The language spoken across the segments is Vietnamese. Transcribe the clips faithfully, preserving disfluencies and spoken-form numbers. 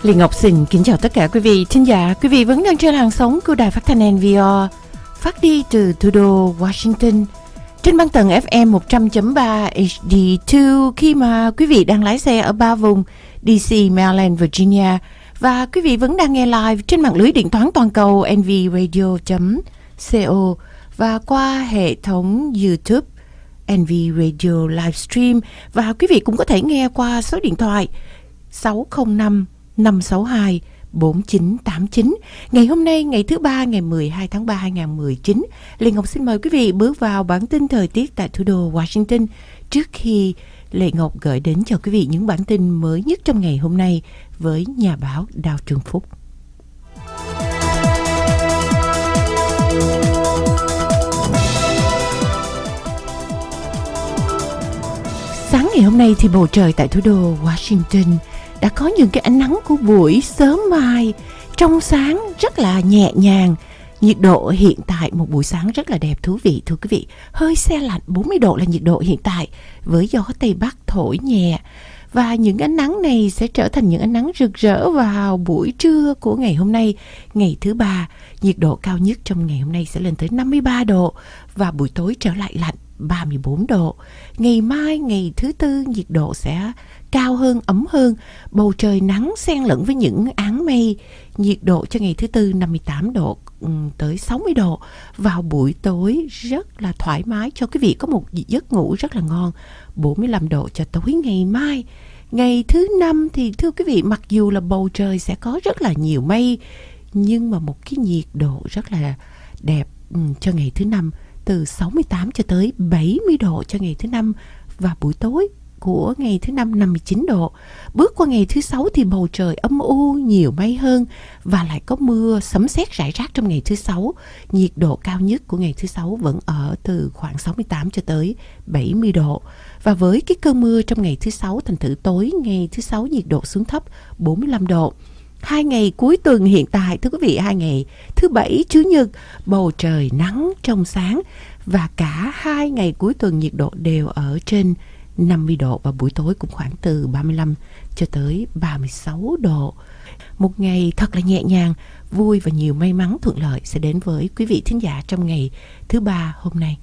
Lê Ngọc xin kính chào tất cả quý vị thính giả. Quý vị vẫn đang trên hàng sóng của đài phát thanh en vê rờ, phát đi từ thủ đô Washington trên băng tần ép em một trăm chấm ba hát đê hai khi mà quý vị đang lái xe ở ba vùng đê xê, Maryland, Virginia, và quý vị vẫn đang nghe live trên mạng lưới điện toán toàn cầu en vê radio chấm co và qua hệ thống YouTube en vê Radio Livestream, và quý vị cũng có thể nghe qua số điện thoại sáu không năm năm sáu hai bốn chín tám chín. Ngày hôm nay, ngày thứ ba, ngày mười hai tháng ba hai nghìn không trăm mười chín, Lê Ngọc xin mời quý vị bước vào bản tin thời tiết tại thủ đô Washington trước khi Lê Ngọc gửi đến cho quý vị những bản tin mới nhất trong ngày hôm nay với nhà báo Đào Trường Phúc. Sáng ngày hôm nay thì bầu trời tại thủ đô Washington đã có những cái ánh nắng của buổi sớm mai trong sáng rất là nhẹ nhàng. Nhiệt độ hiện tại một buổi sáng rất là đẹp thú vị thưa quý vị. Hơi se lạnh, bốn mươi độ là nhiệt độ hiện tại với gió Tây Bắc thổi nhẹ. Và những ánh nắng này sẽ trở thành những ánh nắng rực rỡ vào buổi trưa của ngày hôm nay, ngày thứ ba. Nhiệt độ cao nhất trong ngày hôm nay sẽ lên tới năm mươi ba độ và buổi tối trở lại lạnh ba mươi bốn độ. Ngày mai, ngày thứ tư, nhiệt độ sẽ cao hơn, ấm hơn, bầu trời nắng xen lẫn với những áng mây. Nhiệt độ cho ngày thứ tư năm mươi tám độ tới sáu mươi độ. Vào buổi tối rất là thoải mái cho quý vị có một giấc ngủ rất là ngon, bốn mươi lăm độ cho tối ngày mai. Ngày thứ năm thì thưa quý vị, mặc dù là bầu trời sẽ có rất là nhiều mây, nhưng mà một cái nhiệt độ rất là đẹp cho ngày thứ năm, từ sáu mươi tám cho tới bảy mươi độ cho ngày thứ năm, và buổi tối của ngày thứ năm năm mươi chín độ. Bước qua ngày thứ sáu thì bầu trời âm u, nhiều mây hơn và lại có mưa sấm sét rải rác trong ngày thứ sáu. Nhiệt độ cao nhất của ngày thứ sáu vẫn ở từ khoảng sáu mươi tám cho tới bảy mươi độ. Và với cái cơn mưa trong ngày thứ sáu, thành thử tối ngày thứ sáu nhiệt độ xuống thấp bốn mươi lăm độ. Hai ngày cuối tuần hiện tại thưa quý vị, hai ngày thứ bảy, chủ nhật bầu trời nắng trong sáng, và cả hai ngày cuối tuần nhiệt độ đều ở trên năm mươi độ và buổi tối cũng khoảng từ ba mươi lăm cho tới ba mươi sáu độ. Một ngày thật là nhẹ nhàng, vui và nhiều may mắn thuận lợi sẽ đến với quý vị thính giả trong ngày thứ ba hôm nay.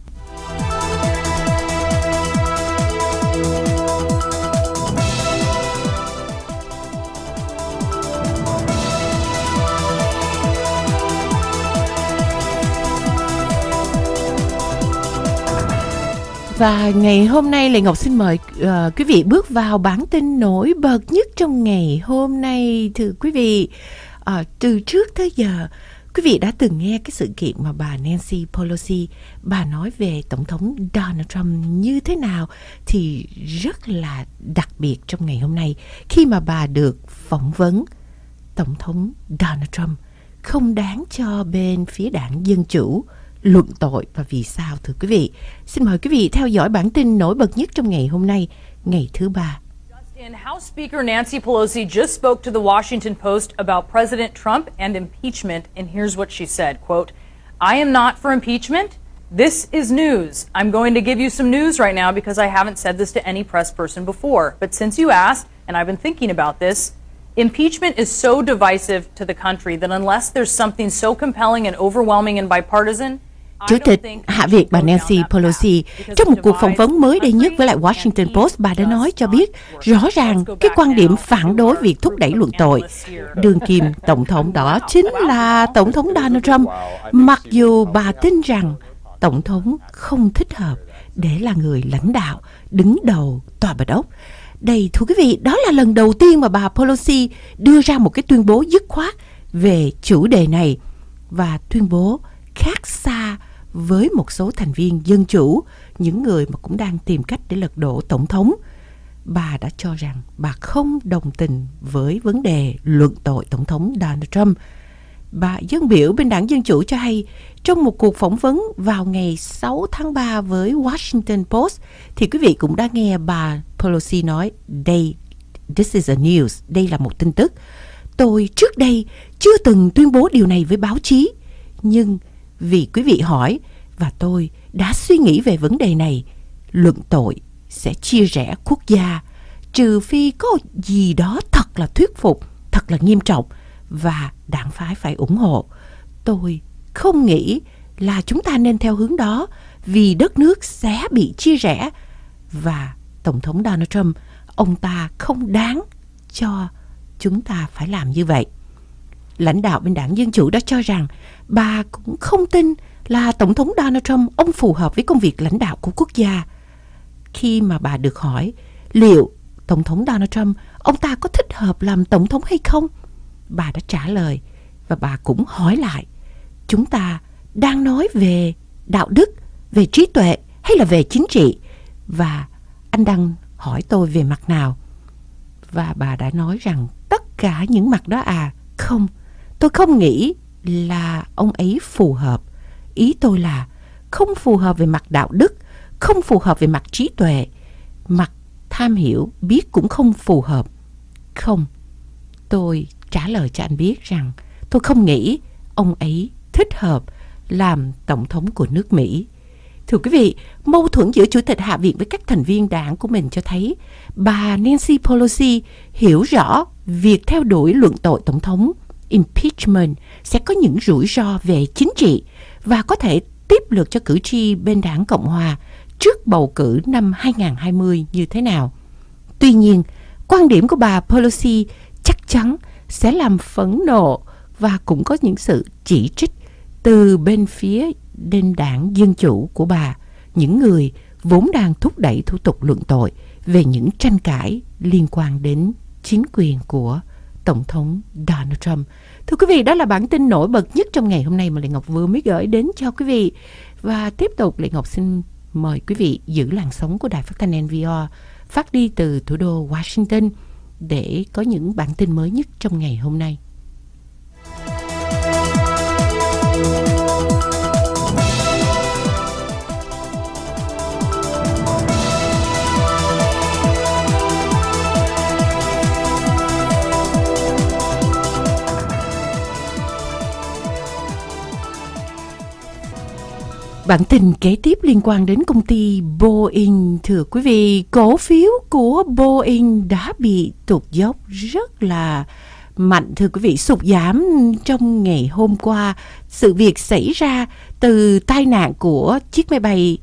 Và ngày hôm nay Lê Ngọc xin mời uh, quý vị bước vào bản tin nổi bật nhất trong ngày hôm nay. Thưa quý vị, uh, từ trước tới giờ quý vị đã từng nghe cái sự kiện mà bà Nancy Pelosi bà nói về Tổng thống Donald Trump như thế nào, thì rất là đặc biệt trong ngày hôm nay khi mà bà được phỏng vấn. Tổng thống Donald Trump không đáng cho bên phía đảng Dân Chủ luận tội, và vì sao thưa quý vị? Xin mời quý vị theo dõi bản tin nổi bật nhất trong ngày hôm nay, ngày thứ ba. House Speaker Nancy Pelosi just spoke to the Washington Post about President Trump and impeachment, and here's what she said, quote, "I am not for impeachment. This is news. I'm going to give you some news right now because I haven't said this to any press person before. But since you asked, and I've been thinking about this, impeachment is so divisive to the country that unless there's something so compelling and overwhelming and bipartisan, Chủ tịch Hạ viện bà Nancy Pelosi trong một cuộc phỏng vấn mới đây nhất với lại Washington Post, bà đã nói cho biết rõ ràng cái quan điểm phản đối việc thúc đẩy luận tội đương kim tổng thống, đó chính là Tổng thống Donald Trump, mặc dù bà tin rằng Tổng thống không thích hợp để là người lãnh đạo đứng đầu tòa Bạch Ốc. Đây thưa quý vị, đó là lần đầu tiên mà bà Pelosi đưa ra một cái tuyên bố dứt khoát về chủ đề này, và tuyên bố khác xa với một số thành viên Dân Chủ, những người mà cũng đang tìm cách để lật đổ Tổng thống. Bà đã cho rằng bà không đồng tình với vấn đề luận tội Tổng thống Donald Trump. Bà dân biểu bên đảng Dân Chủ cho hay trong một cuộc phỏng vấn vào ngày sáu tháng ba với Washington Post, thì quý vị cũng đã nghe bà Pelosi nói, đây, this is a news, đây là một tin tức. Tôi trước đây chưa từng tuyên bố điều này với báo chí, nhưng vì quý vị hỏi và tôi đã suy nghĩ về vấn đề này, luận tội sẽ chia rẽ quốc gia, trừ phi có gì đó thật là thuyết phục, thật thật là nghiêm trọng và đảng phái phải ủng hộ. Tôi không nghĩ là chúng ta nên theo hướng đó vì đất nước sẽ bị chia rẽ và Tổng thống Donald Trump, ông ta không đáng cho chúng ta phải làm như vậy. Lãnh đạo bên đảng Dân Chủ đã cho rằng bà cũng không tin là Tổng thống Donald Trump ông phù hợp với công việc lãnh đạo của quốc gia. Khi mà bà được hỏi liệu Tổng thống Donald Trump ông ta có thích hợp làm Tổng thống hay không, bà đã trả lời và bà cũng hỏi lại: chúng ta đang nói về đạo đức, về trí tuệ hay là về chính trị? Và anh đang hỏi tôi về mặt nào? Và bà đã nói rằng tất cả những mặt đó à. Không, tôi không nghĩ là ông ấy phù hợp. Ý tôi là không phù hợp về mặt đạo đức, không phù hợp về mặt trí tuệ, mặt tham hiểu biết cũng không phù hợp. Không, tôi trả lời cho anh biết rằng tôi không nghĩ ông ấy thích hợp làm tổng thống của nước Mỹ. Thưa quý vị, mâu thuẫn giữa Chủ tịch Hạ viện với các thành viên đảng của mình cho thấy bà Nancy Pelosi hiểu rõ việc theo đuổi luận tội tổng thống impeachment sẽ có những rủi ro về chính trị và có thể tiếp lượt cho cử tri bên đảng Cộng hòa trước bầu cử năm hai không hai không như thế nào. Tuy nhiên, quan điểm của bà Pelosi chắc chắn sẽ làm phẫn nộ và cũng có những sự chỉ trích từ bên phía bên đảng Dân Chủ của bà, những người vốn đang thúc đẩy thủ tục luận tội về những tranh cãi liên quan đến chính quyền của Tổng thống Donald Trump. Thưa quý vị, đó là bản tin nổi bật nhất trong ngày hôm nay mà Lệ Ngọc vừa mới gửi đến cho quý vị. Và tiếp tục Lệ Ngọc xin mời quý vị giữ làn sóng của Đài Phát thanh en vê rờ phát đi từ thủ đô Washington để có những bản tin mới nhất trong ngày hôm nay. Bản tin kế tiếp liên quan đến công ty Boeing. Thưa quý vị, cổ phiếu của Boeing đã bị tụt dốc rất là mạnh. Thưa quý vị, sụt giảm trong ngày hôm qua. Sự việc xảy ra từ tai nạn của chiếc máy bay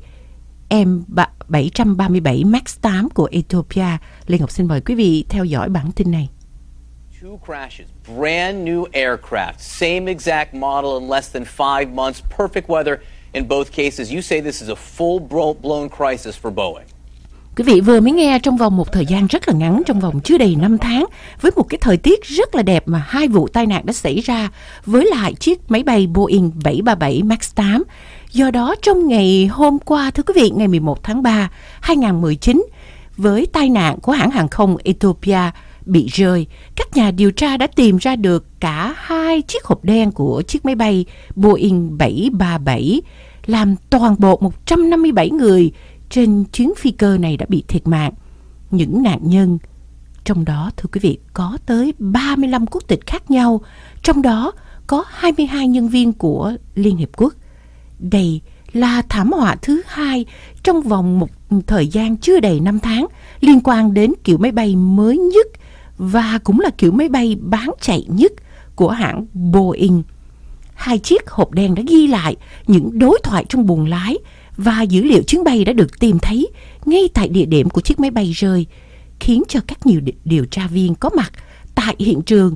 M bảy ba bảy Max tám của Ethiopia. Lê Ngọc xin mời quý vị theo dõi bản tin này. Two crashes, brand new aircraft, same exact model in less than five months, perfect weather. In both cases, you say this is a full-blown crisis for Boeing. Quý vị vừa mới nghe trong vòng một thời gian rất là ngắn, trong vòng chưa đầy năm tháng, với một cái thời tiết rất là đẹp mà hai vụ tai nạn đã xảy ra với lại chiếc máy bay Boeing bảy ba bảy Max tám. Do đó, trong ngày hôm qua, thưa quý vị, ngày mười một tháng ba hai nghìn không trăm mười chín, với tai nạn của hãng hàng không Ethiopia bị rơi, các nhà điều tra đã tìm ra được cả hai chiếc hộp đen của chiếc máy bay Boeing bảy ba bảy, làm toàn bộ một trăm năm mươi bảy người trên chuyến phi cơ này đã bị thiệt mạng. Những nạn nhân trong đó, thưa quý vị, có tới ba mươi lăm quốc tịch khác nhau, trong đó có hai mươi hai nhân viên của Liên Hiệp Quốc. Đây là thảm họa thứ hai trong vòng một thời gian chưa đầy năm tháng liên quan đến kiểu máy bay mới nhất và cũng là kiểu máy bay bán chạy nhất của hãng Boeing. Hai chiếc hộp đen đã ghi lại những đối thoại trong buồng lái và dữ liệu chuyến bay đã được tìm thấy ngay tại địa điểm của chiếc máy bay rơi, khiến cho các nhiều điều tra viên có mặt tại hiện trường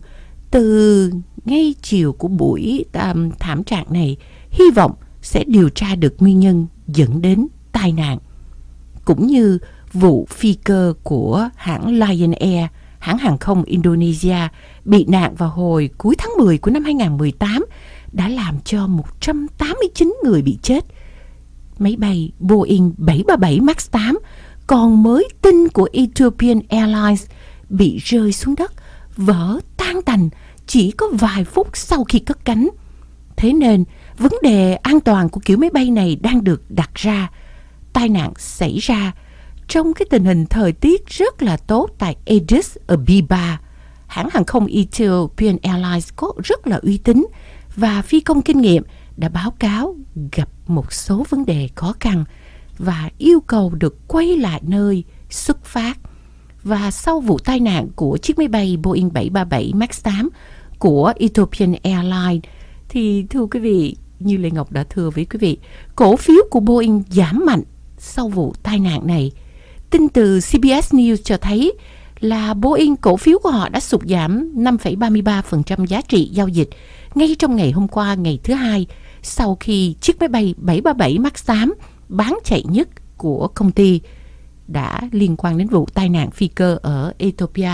từ ngay chiều của buổi um, thảm trạng này hy vọng sẽ điều tra được nguyên nhân dẫn đến tai nạn. Cũng như vụ phi cơ của hãng Lion Air, hãng hàng không Indonesia, bị nạn vào hồi cuối tháng mười của năm hai nghìn không trăm mười tám đã làm cho một trăm tám mươi chín người bị chết. Máy bay Boeing bảy ba bảy Max tám còn mới tinh của Ethiopian Airlines bị rơi xuống đất, vỡ tan tành chỉ có vài phút sau khi cất cánh. Thế nên, vấn đề an toàn của kiểu máy bay này đang được đặt ra. Tai nạn xảy ra trong cái tình hình thời tiết rất là tốt tại Addis Ababa. Hãng hàng không Ethiopian Airlines có rất là uy tín và phi công kinh nghiệm đã báo cáo gặp một số vấn đề khó khăn và yêu cầu được quay lại nơi xuất phát. Và sau vụ tai nạn của chiếc máy bay Boeing bảy ba bảy Max tám của Ethiopian Airlines thì thưa quý vị, như Lê Ngọc đã thưa với quý vị, cổ phiếu của Boeing giảm mạnh sau vụ tai nạn này. Tin từ xê bê ét News cho thấy là Boeing, cổ phiếu của họ đã sụt giảm năm phẩy ba mươi ba phần trăm giá trị giao dịch ngay trong ngày hôm qua, ngày thứ Hai, sau khi chiếc máy bay bảy ba bảy Max tám bán chạy nhất của công ty đã liên quan đến vụ tai nạn phi cơ ở Ethiopia.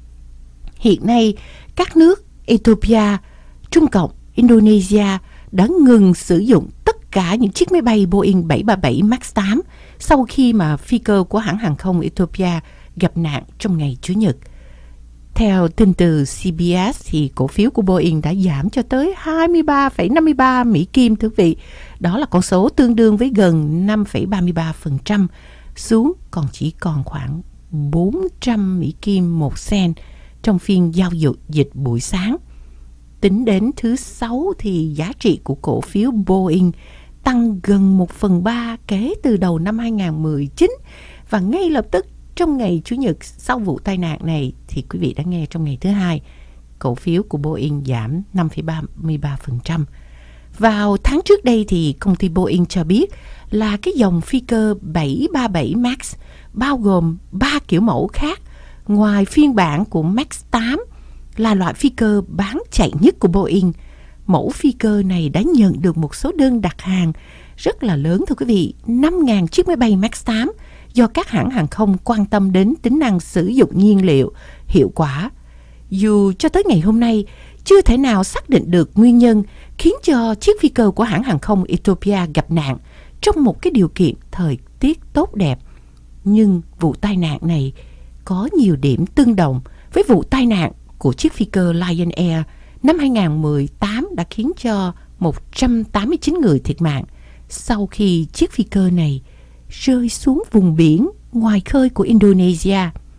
Hiện nay, các nước Ethiopia, Trung Cộng, Indonesia đã ngừng sử dụng tất cả những chiếc máy bay Boeing bảy ba bảy Max tám sau khi mà phi cơ của hãng hàng không Ethiopia gặp nạn trong ngày Chủ nhật. Theo tin từ xê bê ét thì cổ phiếu của Boeing đã giảm cho tới hai mươi ba phẩy năm mươi ba Mỹ Kim, thưa quý vị. Đó là con số tương đương với gần năm phẩy ba mươi ba phần trăm, xuống còn chỉ còn khoảng bốn trăm Mỹ Kim một sen trong phiên giao dịch buổi sáng. Tính đến thứ Sáu thì giá trị của cổ phiếu Boeing tăng gần một phần ba kể từ đầu năm hai không một chín, và ngay lập tức trong ngày Chủ nhật sau vụ tai nạn này thì quý vị đã nghe trong ngày thứ Hai, cổ phiếu của Boeing giảm năm phẩy ba mươi ba phần trăm. Vào tháng trước đây thì công ty Boeing cho biết là cái dòng phi cơ bảy ba bảy Max bao gồm ba kiểu mẫu khác ngoài phiên bản của Max tám là loại phi cơ bán chạy nhất của Boeing. Mẫu phi cơ này đã nhận được một số đơn đặt hàng rất là lớn, thưa quý vị, năm nghìn chiếc máy bay Max tám, do các hãng hàng không quan tâm đến tính năng sử dụng nhiên liệu hiệu quả. Dù cho tới ngày hôm nay chưa thể nào xác định được nguyên nhân khiến cho chiếc phi cơ của hãng hàng không Ethiopia gặp nạn trong một cái điều kiện thời tiết tốt đẹp, nhưng vụ tai nạn này có nhiều điểm tương đồng với vụ tai nạn của chiếc phi cơ Lion Air năm hai không một tám đã khiến cho một trăm tám mươi chín người thiệt mạng sau khi chiếc phi cơ này rơi xuống vùng biển ngoài khơi của Indonesia.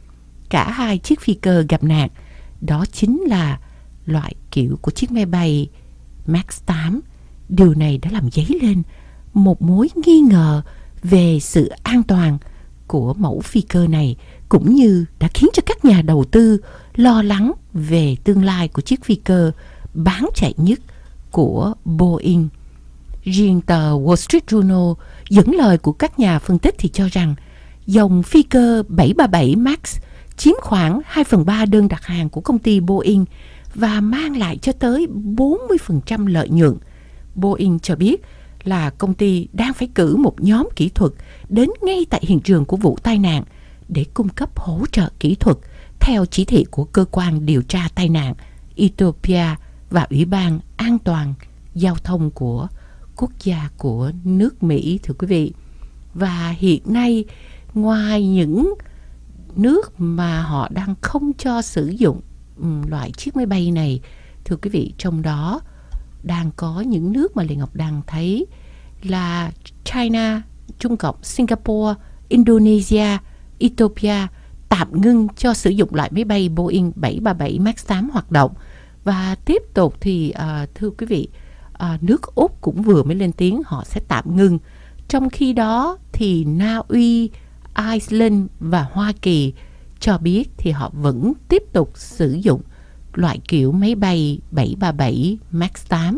Cả hai chiếc phi cơ gặp nạn đó chính là loại kiểu của chiếc máy bay Max tám. Điều này đã làm dấy lên một mối nghi ngờ về sự an toàn của mẫu phi cơ này, cũng như đã khiến cho các nhà đầu tư lo lắng về tương lai của chiếc phi cơ bán chạy nhất của Boeing. Riêng tờ Wall Street Journal dẫn lời của các nhà phân tích thì cho rằng dòng phi cơ bảy ba bảy Max chiếm khoảng hai phần ba đơn đặt hàng của công ty Boeing và mang lại cho tới bốn mươi phần trăm lợi nhuận. Boeing cho biết là công ty đang phải cử một nhóm kỹ thuật đến ngay tại hiện trường của vụ tai nạn để cung cấp hỗ trợ kỹ thuật theo chỉ thị của cơ quan điều tra tai nạn Ethiopia và Ủy ban An toàn Giao thông của quốc gia của nước Mỹ, thưa quý vị. Và hiện nay, ngoài những nước mà họ đang không cho sử dụng um, loại chiếc máy bay này, thưa quý vị, trong đó đang có những nước mà Lê Ngọc đang thấy là China, Trung Cộng, Singapore, Indonesia, Ethiopia tạm ngưng cho sử dụng loại máy bay Boeing bảy ba bảy Max tám hoạt động. Và tiếp tục thì uh, thưa quý vị, uh, nước Úc cũng vừa mới lên tiếng họ sẽ tạm ngưng. Trong khi đó thì Na Uy, Iceland và Hoa Kỳ cho biết thì họ vẫn tiếp tục sử dụng loại kiểu máy bay bảy ba bảy Max tám.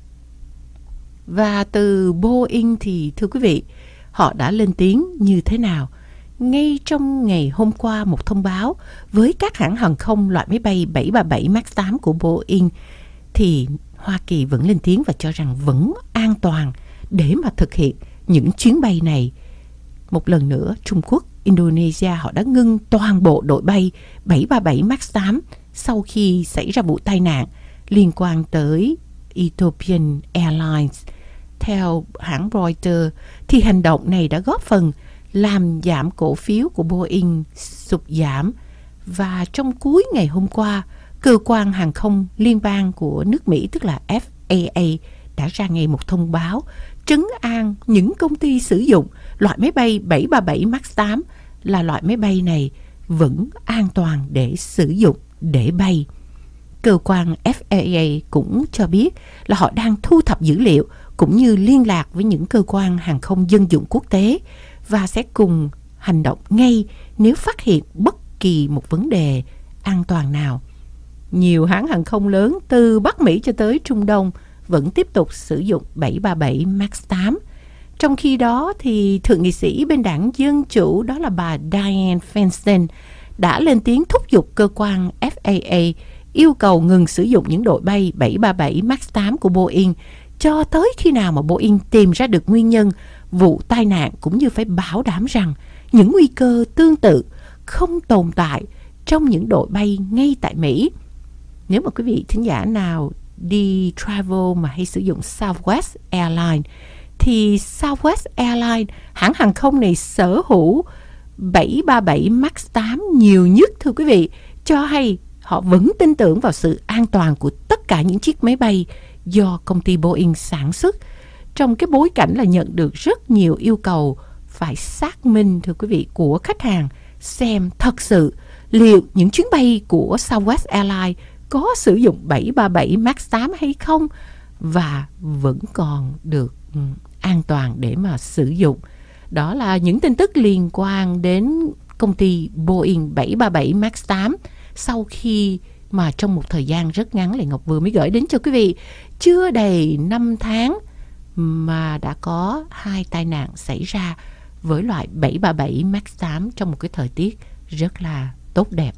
Và từ Boeing thì thưa quý vị, họ đã lên tiếng như thế nào? Ngay trong ngày hôm qua, một thông báo với các hãng hàng không loại máy bay bảy ba bảy Max tám của Boeing thì Hoa Kỳ vẫn lên tiếng và cho rằng vẫn an toàn để mà thực hiện những chuyến bay này. Một lần nữa, Trung Quốc, Indonesia họ đã ngưng toàn bộ đội bay bảy ba bảy Max tám sau khi xảy ra vụ tai nạn liên quan tới Ethiopian Airlines. Theo hãng Reuters thì hành động này đã góp phần làm giảm cổ phiếu của Boeing sụt giảm. Và trong cuối ngày hôm qua, cơ quan hàng không liên bang của nước Mỹ tức là F A A đã ra ngay một thông báo trấn an những công ty sử dụng loại máy bay bảy ba bảy Max tám là loại máy bay này vẫn an toàn để sử dụng để bay. Cơ quan F A A cũng cho biết là họ đang thu thập dữ liệu cũng như liên lạc với những cơ quan hàng không dân dụng quốc tế và sẽ cùng hành động ngay nếu phát hiện bất bất kỳ một vấn đề an toàn nào. Nhiều hãng hàng không lớn từ Bắc Mỹ cho tới Trung Đông vẫn tiếp tục sử dụng bảy ba bảy Max tám. Trong khi đó thì thượng nghị sĩ bên đảng Dân Chủ, đó là bà Dianne Feinstein, đã lên tiếng thúc giục cơ quan F A A yêu cầu ngừng sử dụng những đội bay bảy ba bảy Max tám của Boeing cho tới khi nào mà Boeing tìm ra được nguyên nhân vụ tai nạn, cũng như phải bảo đảm rằng những nguy cơ tương tự không tồn tại trong những đội bay ngay tại Mỹ. Nếu mà quý vị thính giả nào đi travel mà hay sử dụng Southwest Airlines, thì Southwest Airlines, hãng hàng không này sở hữu bảy ba bảy Max tám nhiều nhất, thưa quý vị, cho hay họ vẫn tin tưởng vào sự an toàn của tất cả những chiếc máy bay do công ty Boeing sản xuất, trong cái bối cảnh là nhận được rất nhiều yêu cầu phải xác minh, thưa quý vị, của khách hàng xem thật sự liệu những chuyến bay của Southwest Airlines có sử dụng bảy ba bảy Max tám hay không và vẫn còn được um, an toàn để mà sử dụng. Đó là những tin tức liên quan đến công ty Boeing bảy ba bảy Max tám sau khi mà trong một thời gian rất ngắn, Lệ Ngọc vừa mới gửi đến cho quý vị, chưa đầy năm tháng mà đã có hai tai nạn xảy ra với loại bảy ba bảy Max tám trong một cái thời tiết rất là tốt đẹp.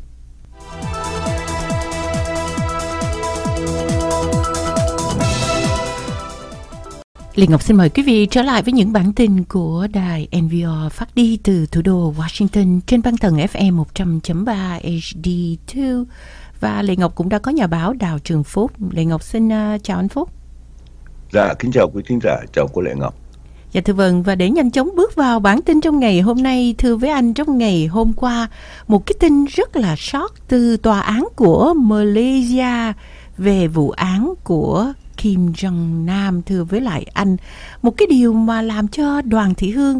Lê Ngọc xin mời quý vị trở lại với những bản tin của đài en vê rờ phát đi từ thủ đô Washington trên băng tần ép em một trăm chấm ba hát đê hai. Và Lê Ngọc cũng đã có nhà báo Đào Trường Phúc. Lê Ngọc xin uh, chào anh Phúc. Dạ, kính chào quý thính giả, chào cô Lệ Ngọc. Dạ thưa vâng, và để nhanh chóng bước vào bản tin trong ngày hôm nay, thưa với anh, trong ngày hôm qua, một cái tin rất là sót từ tòa án của Malaysia về vụ án của Kim Jong Nam, thưa với lại anh. Một cái điều mà làm cho Đoàn Thị Hương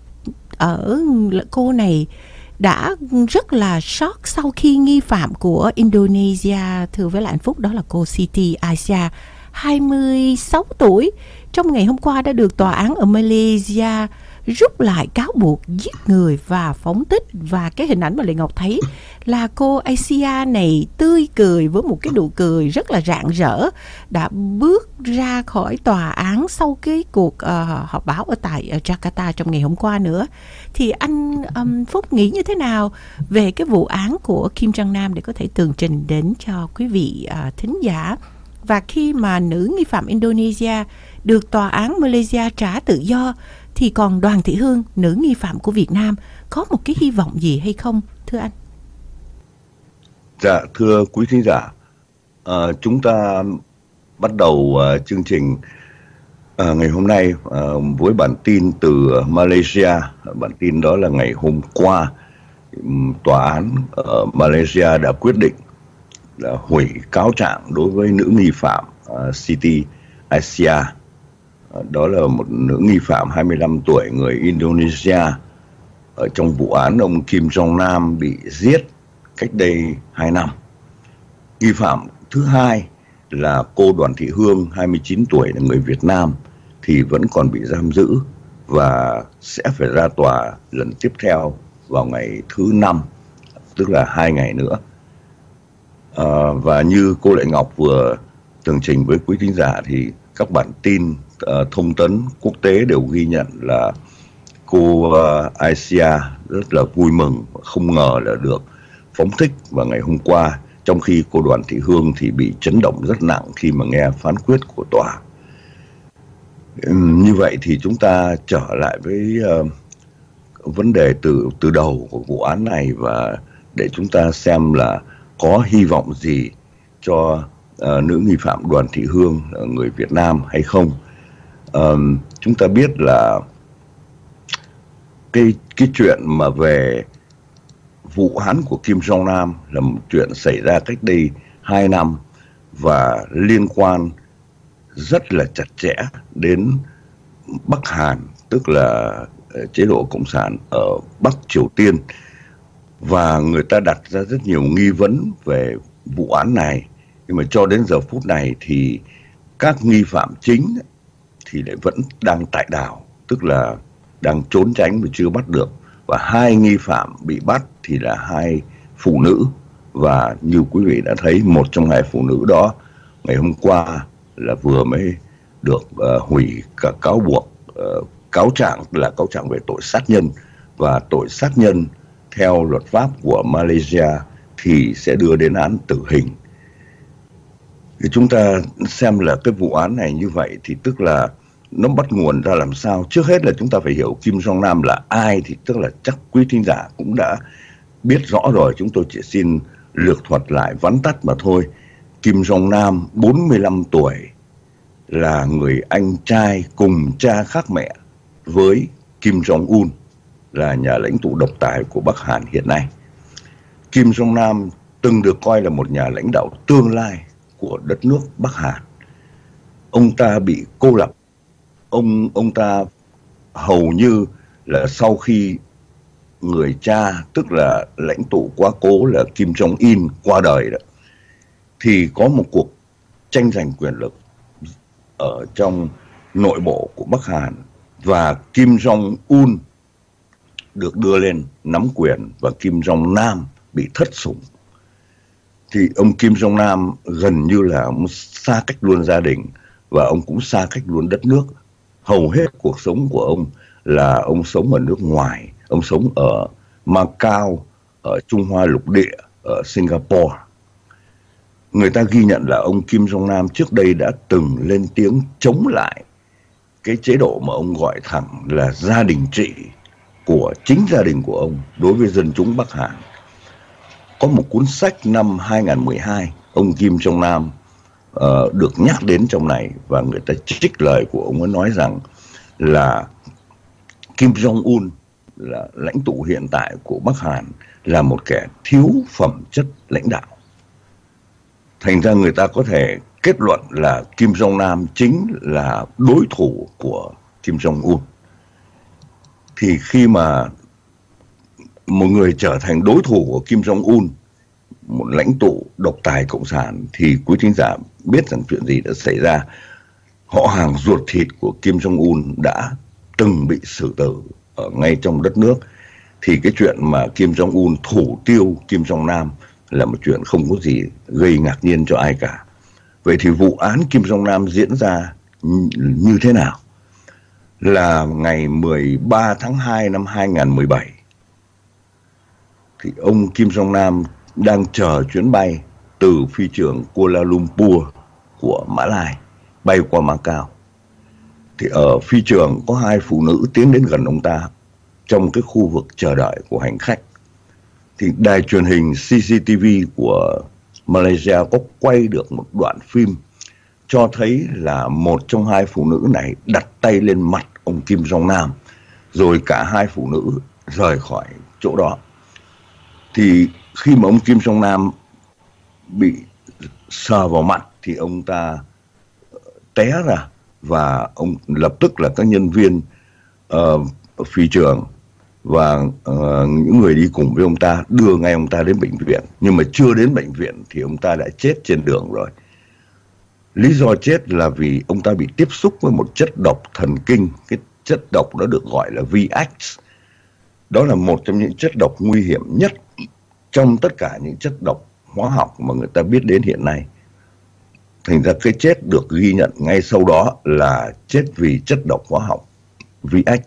ở cô này đã rất là sót sau khi nghi phạm của Indonesia, thưa với lại anh Phúc, đó là cô Siti Aisyah, hai mươi sáu tuổi, trong ngày hôm qua đã được tòa án ở Malaysia rút lại cáo buộc giết người và phóng thích. Và cái hình ảnh mà Lệ Ngọc thấy là cô Aisyah này tươi cười với một cái nụ cười rất là rạng rỡ, đã bước ra khỏi tòa án sau cái cuộc uh, họp báo ở tại uh, Jakarta trong ngày hôm qua nữa. Thì anh um, Phúc nghĩ như thế nào về cái vụ án của Kim Jong Nam để có thể tường trình đến cho quý vị uh, thính giả? Và khi mà nữ nghi phạm Indonesia được tòa án Malaysia trả tự do, thì còn Đoàn Thị Hương, nữ nghi phạm của Việt Nam, có một cái hy vọng gì hay không, thưa anh? Dạ, thưa quý thính giả, à, chúng ta bắt đầu uh, chương trình uh, ngày hôm nay uh, với bản tin từ Malaysia. Bản tin đó là ngày hôm qua, um, tòa án ở Malaysia đã quyết định là hủy cáo trạng đối với nữ nghi phạm uh, Siti Aisyah. Đó là một nữ nghi phạm hai mươi lăm tuổi người Indonesia ở trong vụ án ông Kim Jong Nam bị giết cách đây hai năm. Nghi phạm thứ hai là cô Đoàn Thị Hương, hai mươi chín tuổi, là người Việt Nam, thì vẫn còn bị giam giữ và sẽ phải ra tòa lần tiếp theo vào ngày thứ năm, tức là hai ngày nữa. À, và như cô Lệ Ngọc vừa tường trình với quý thính giả thì các bản tin uh, thông tấn quốc tế đều ghi nhận là cô uh, Aisyah rất là vui mừng, không ngờ là được phóng thích vào ngày hôm qua, trong khi cô Đoàn Thị Hương thì bị chấn động rất nặng khi mà nghe phán quyết của tòa. Um, như vậy thì chúng ta trở lại với uh, vấn đề từ từ đầu của vụ án này, và để chúng ta xem là có hy vọng gì cho Uh, nữ nghi phạm Đoàn Thị Hương, uh, người Việt Nam hay không. Uh, chúng ta biết là cái cái chuyện mà về vụ án của Kim Jong Nam là một chuyện xảy ra cách đây hai năm và liên quan rất là chặt chẽ đến Bắc Hàn, tức là uh, chế độ Cộng sản ở Bắc Triều Tiên, và người ta đặt ra rất nhiều nghi vấn về vụ án này. Nhưng mà cho đến giờ phút này thì các nghi phạm chính thì lại vẫn đang tại đảo, tức là đang trốn tránh và chưa bắt được. Và hai nghi phạm bị bắt thì là hai phụ nữ. Và như quý vị đã thấy, một trong hai phụ nữ đó ngày hôm qua là vừa mới được uh, hủy cả cáo buộc, uh, cáo trạng là cáo trạng về tội sát nhân. Và tội sát nhân theo luật pháp của Malaysia thì sẽ đưa đến án tử hình. Thì chúng ta xem là cái vụ án này như vậy thì tức là nó bắt nguồn ra làm sao. Trước hết là chúng ta phải hiểu Kim Jong Nam là ai, thì tức là chắc quý thính giả cũng đã biết rõ rồi. Chúng tôi chỉ xin lược thuật lại vắn tắt mà thôi. Kim Jong Nam bốn mươi lăm tuổi, là người anh trai cùng cha khác mẹ với Kim Jong Un, là nhà lãnh tụ độc tài của Bắc Hàn hiện nay. Kim Jong Nam từng được coi là một nhà lãnh đạo tương lai của đất nước Bắc Hàn. Ông ta bị cô lập. Ông ông ta hầu như là sau khi người cha, tức là lãnh tụ quá cố là Kim Jong Il qua đời đó, thì có một cuộc tranh giành quyền lực ở trong nội bộ của Bắc Hàn, và Kim Jong Un được đưa lên nắm quyền và Kim Jong Nam bị thất sủng. Thì ông Kim Jong Nam gần như là ông xa cách luôn gia đình, và ông cũng xa cách luôn đất nước. Hầu hết cuộc sống của ông là ông sống ở nước ngoài. Ông sống ở Macau, ở Trung Hoa lục địa, ở Singapore. Người ta ghi nhận là ông Kim Jong Nam trước đây đã từng lên tiếng chống lại cái chế độ mà ông gọi thẳng là gia đình trị của chính gia đình của ông đối với dân chúng Bắc Hàn. Có một cuốn sách năm hai nghìn không trăm mười hai, ông Kim Jong Nam uh, được nhắc đến trong này, và người ta trích lời của ông ấy nói rằng là Kim Jong Un là lãnh tụ hiện tại của Bắc Hàn là một kẻ thiếu phẩm chất lãnh đạo. Thành ra người ta có thể kết luận là Kim Jong Nam chính là đối thủ của Kim Jong Un. Thì khi mà một người trở thành đối thủ của Kim Jong Un, một lãnh tụ độc tài cộng sản, thì quý thính giả biết rằng chuyện gì đã xảy ra. Họ hàng ruột thịt của Kim Jong Un đã từng bị xử tử ở ngay trong đất nước. Thì cái chuyện mà Kim Jong Un thủ tiêu Kim Jong Nam là một chuyện không có gì gây ngạc nhiên cho ai cả. Vậy thì vụ án Kim Jong Nam diễn ra như thế nào? Là ngày mười ba tháng hai năm hai nghìn không trăm mười bảy, thì ông Kim Jong Nam đang chờ chuyến bay từ phi trường Kuala Lumpur của Mã Lai bay qua Macau. Thì ở phi trường có hai phụ nữ tiến đến gần ông ta trong cái khu vực chờ đợi của hành khách. Thì đài truyền hình xê xê tê vê của Malaysia có quay được một đoạn phim cho thấy là một trong hai phụ nữ này đặt tay lên mặt ông Kim Jong Nam, rồi cả hai phụ nữ rời khỏi chỗ đó. Thì khi mà ông Kim Jong Nam bị sờ vào mặt thì ông ta té ra, và ông lập tức là các nhân viên uh, phi trường và uh, những người đi cùng với ông ta đưa ngay ông ta đến bệnh viện. Nhưng mà chưa đến bệnh viện thì ông ta đã chết trên đường rồi. Lý do chết là vì ông ta bị tiếp xúc với một chất độc thần kinh. Cái chất độc đó được gọi là vê ích. Đó là một trong những chất độc nguy hiểm nhất trong tất cả những chất độc hóa học mà người ta biết đến hiện nay. Thành ra cái chết được ghi nhận ngay sau đó là chết vì chất độc hóa học vê ích.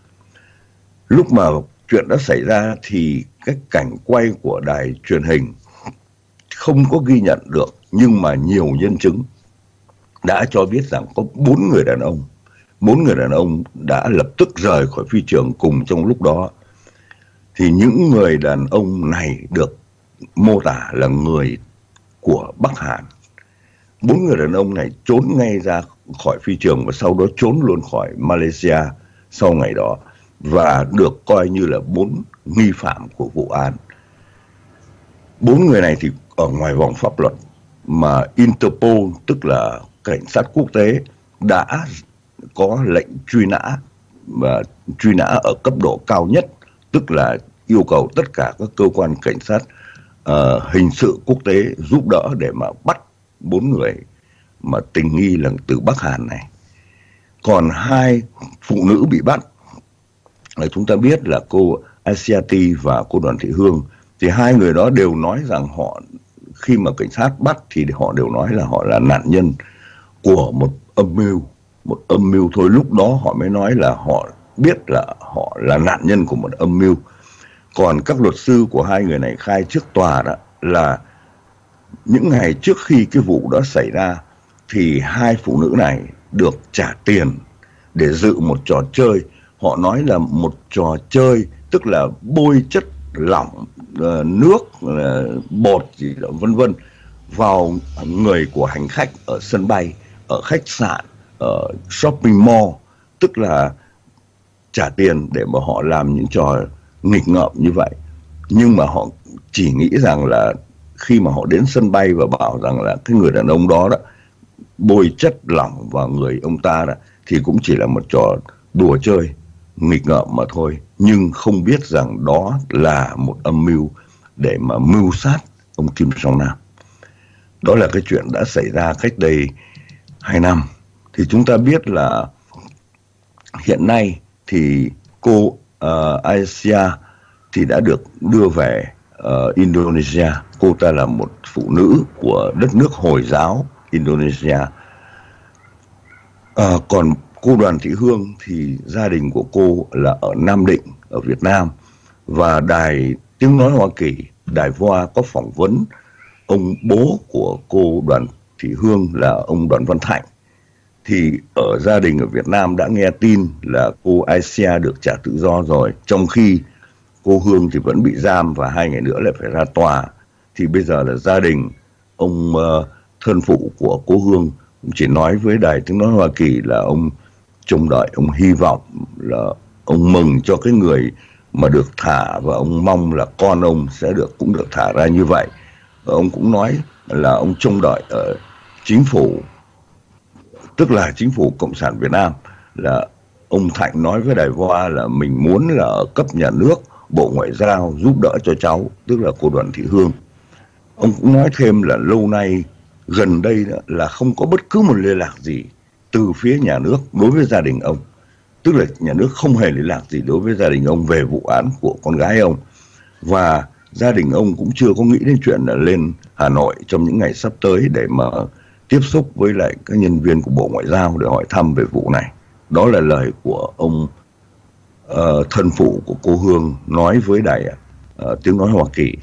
Lúc mà chuyện đó xảy ra thì cái cảnh quay của đài truyền hình không có ghi nhận được, nhưng mà nhiều nhân chứng đã cho biết rằng có bốn người đàn ông, bốn người đàn ông đã lập tức rời khỏi phi trường cùng trong lúc đó. Thì những người đàn ông này được mô tả là người của Bắc Hàn. Bốn người đàn ông này trốn ngay ra khỏi phi trường và sau đó trốn luôn khỏi Malaysia sau ngày đó, và được coi như là bốn nghi phạm của vụ án. Bốn người này thì ở ngoài vòng pháp luật, mà Interpol, tức là cảnh sát quốc tế, đã có lệnh truy nã, và truy nã ở cấp độ cao nhất, tức là yêu cầu tất cả các cơ quan cảnh sát uh, hình sự quốc tế giúp đỡ để mà bắt bốn người mà tình nghi là từ Bắc Hàn này. Còn hai phụ nữ bị bắt là chúng ta biết là cô Asiati và cô Đoàn Thị Hương, thì hai người đó đều nói rằng họ khi mà cảnh sát bắt thì họ đều nói là họ là nạn nhân của một âm mưu, một âm mưu thôi. Lúc đó họ mới nói là họ biết là họ là nạn nhân của một âm mưu. Còn các luật sư của hai người này khai trước tòa đó là những ngày trước khi cái vụ đó xảy ra thì hai phụ nữ này được trả tiền để dự một trò chơi. Họ nói là một trò chơi, tức là bôi chất lỏng, nước, bột gì đó vân vân vào người của hành khách ở sân bay, ở khách sạn, ở shopping mall, tức là trả tiền để mà họ làm những trò nghịch ngợm như vậy. Nhưng mà họ chỉ nghĩ rằng là khi mà họ đến sân bay và bảo rằng là cái người đàn ông đó đó bôi chất lỏng vào người ông ta đó, thì cũng chỉ là một trò đùa chơi nghịch ngợm mà thôi, nhưng không biết rằng đó là một âm mưu để mà mưu sát ông Kim Jong Nam. Đó là cái chuyện đã xảy ra cách đây hai năm. Thì chúng ta biết là hiện nay thì cô uh, Asia thì đã được đưa về uh, Indonesia. Cô ta là một phụ nữ của đất nước Hồi giáo Indonesia. À, còn cô Đoàn Thị Hương thì gia đình của cô là ở Nam Định, ở Việt Nam. Và đài Tiếng Nói Hoa Kỳ, đài Voa có phỏng vấn ông bố của cô Đoàn Thị Hương là ông Đoàn Văn Thạnh. Thì ở gia đình ở Việt Nam đã nghe tin là cô Asia được trả tự do rồi, trong khi cô Hương thì vẫn bị giam và hai ngày nữa lại phải ra tòa. Thì bây giờ là gia đình ông uh, thân phụ của cô Hương chỉ nói với đài Tiếng Nói Hoa Kỳ là ông trông đợi, ông hy vọng, là ông mừng cho cái người mà được thả, và ông mong là con ông sẽ được cũng được thả ra như vậy. Và ông cũng nói là ông trông đợi ở chính phủ, tức là chính phủ Cộng sản Việt Nam, là ông Thạnh nói với đài Voa là mình muốn là ở cấp nhà nước, Bộ Ngoại giao giúp đỡ cho cháu, tức là cô Đoàn Thị Hương. Ông cũng nói thêm là lâu nay gần đây là không có bất cứ một liên lạc gì từ phía nhà nước đối với gia đình ông, tức là nhà nước không hề liên lạc gì đối với gia đình ông về vụ án của con gái ông. Và gia đình ông cũng chưa có nghĩ đến chuyện là lên Hà Nội trong những ngày sắp tới để mà tiếp xúc với lại các nhân viên của Bộ Ngoại giao để hỏi thăm về vụ này. Đó là lời của ông uh, thân phụ của cô Hương nói với đài uh, Tiếng Nói Hoa Kỳ.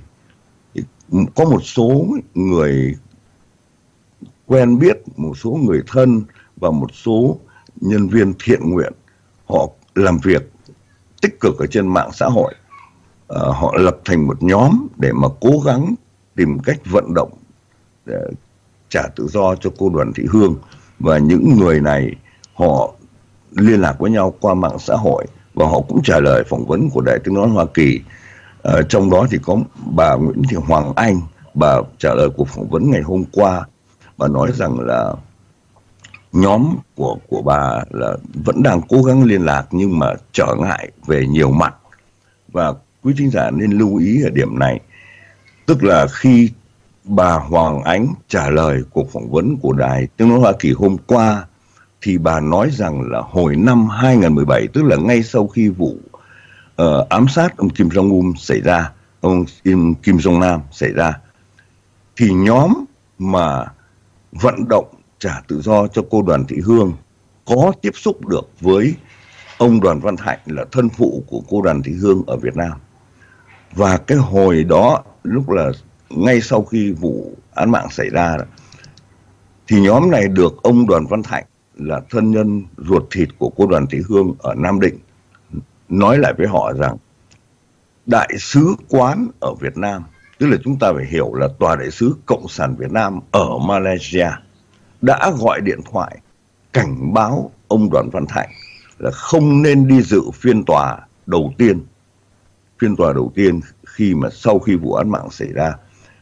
Có một số người quen biết, một số người thân và một số nhân viên thiện nguyện, họ làm việc tích cực ở trên mạng xã hội. À, họ lập thành một nhóm để mà cố gắng tìm cách vận động để trả tự do cho cô Đoàn Thị Hương. Và những người này họ liên lạc với nhau qua mạng xã hội và họ cũng trả lời phỏng vấn của Đài Tiếng Nói Hoa Kỳ. À, trong đó thì có bà Nguyễn Thị Hoàng Anh, bà trả lời cuộc phỏng vấn ngày hôm qua. Bà nói rằng là nhóm của của bà là vẫn đang cố gắng liên lạc nhưng mà trở ngại về nhiều mặt. Và quý thính giả nên lưu ý ở điểm này, tức là khi bà Hoàng Ánh trả lời cuộc phỏng vấn của Đài Tiếng Nói Hoa Kỳ hôm qua thì bà nói rằng là hồi năm hai nghìn không trăm mười bảy, tức là ngay sau khi vụ uh, ám sát ông Kim Jong-un xảy ra, ông Kim Jong Nam xảy ra, thì nhóm mà vận động trả tự do cho cô Đoàn Thị Hương có tiếp xúc được với ông Đoàn Văn Thạnh là thân phụ của cô Đoàn Thị Hương ở Việt Nam. Và cái hồi đó, lúc là ngay sau khi vụ án mạng xảy ra đó, thì nhóm này được ông Đoàn Văn Thạnh là thân nhân ruột thịt của cô Đoàn Thị Hương ở Nam Định nói lại với họ rằng đại sứ quán ở Việt Nam, tức là chúng ta phải hiểu là tòa đại sứ Cộng sản Việt Nam ở Malaysia, đã gọi điện thoại cảnh báo ông Đoàn Văn Thạnh là không nên đi dự phiên tòa đầu tiên. Phiên tòa đầu tiên khi mà sau khi vụ án mạng xảy ra,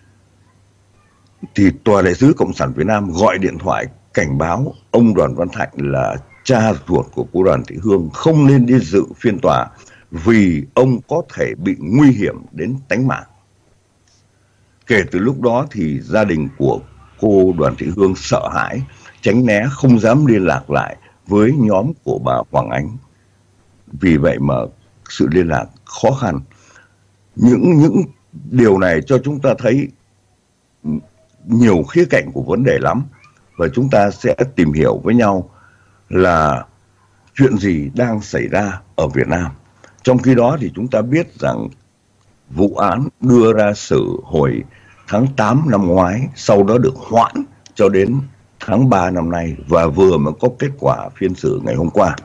thì tòa đại sứ Cộng sản Việt Nam gọi điện thoại cảnh báo ông Đoàn Văn Thạnh là cha ruột của cô Đoàn Thị Hương không nên đi dự phiên tòa vì ông có thể bị nguy hiểm đến tánh mạng. Kể từ lúc đó thì gia đình của cô Đoàn Thị Hương sợ hãi, tránh né, không dám liên lạc lại với nhóm của bà Hoàng Ánh. Vì vậy mà sự liên lạc khó khăn. Những những điều này cho chúng ta thấy nhiều khía cạnh của vấn đề lắm, và chúng ta sẽ tìm hiểu với nhau là chuyện gì đang xảy ra ở Việt Nam. Trong khi đó thì chúng ta biết rằng vụ án đưa ra xử hồi tháng tám năm ngoái, sau đó được hoãn cho đến tháng ba năm nay, và vừa mới có kết quả phiên xử ngày hôm qua.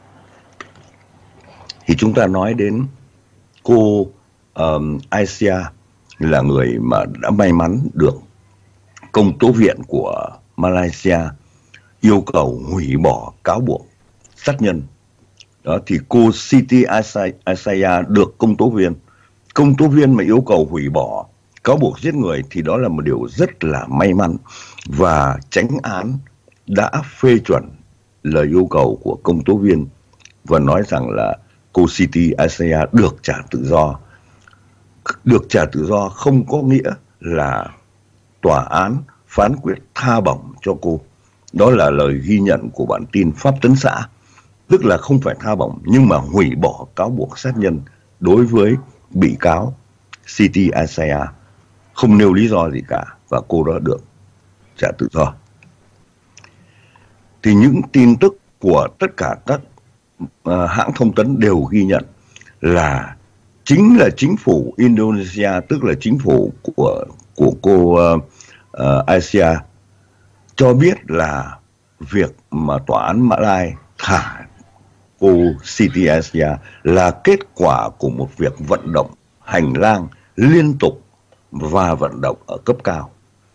Thì chúng ta nói đến cô um, Aisyah là người mà đã may mắn được công tố viện của Malaysia yêu cầu hủy bỏ cáo buộc sát nhân. Đó thì cô Siti Aisyah được công tố viên công tố viên mà yêu cầu hủy bỏ cáo buộc giết người thì đó là một điều rất là may mắn, và chánh án đã phê chuẩn lời yêu cầu của công tố viên và nói rằng là cô Siti Aisyah được trả tự do. Được trả tự do không có nghĩa là tòa án phán quyết tha bổng cho cô. Đó là lời ghi nhận của bản tin Pháp Tấn Xã, tức là không phải tha bổng nhưng mà hủy bỏ cáo buộc sát nhân đối với bị cáo Siti Aisyah, không nêu lý do gì cả, và cô đó được trả tự do. Thì những tin tức của tất cả các uh, hãng thông tấn đều ghi nhận là chính là chính phủ Indonesia, tức là chính phủ của của cô uh, uh, Aisyah cho biết là việc mà tòa án Mã Lai thả cô Siti Aisyah là kết quả của một việc vận động hành lang liên tục và vận động ở cấp cao.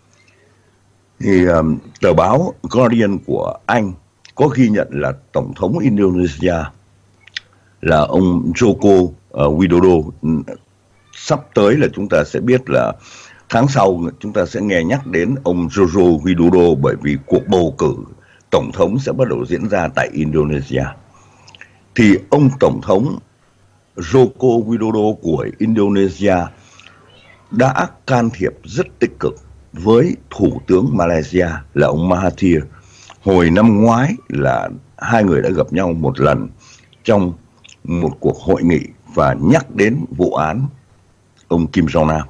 Thì um, tờ báo Guardian của Anh có ghi nhận là Tổng thống Indonesia là ông Joko uh, Widodo, sắp tới là chúng ta sẽ biết là tháng sau chúng ta sẽ nghe nhắc đến ông Joko Widodo, bởi vì cuộc bầu cử tổng thống sẽ bắt đầu diễn ra tại Indonesia. Thì ông Tổng thống Joko Widodo của Indonesia đã can thiệp rất tích cực với Thủ tướng Malaysia là ông Mahathir. Hồi năm ngoái là hai người đã gặp nhau một lần trong một cuộc hội nghị và nhắc đến vụ án ông Kim Jong-nam.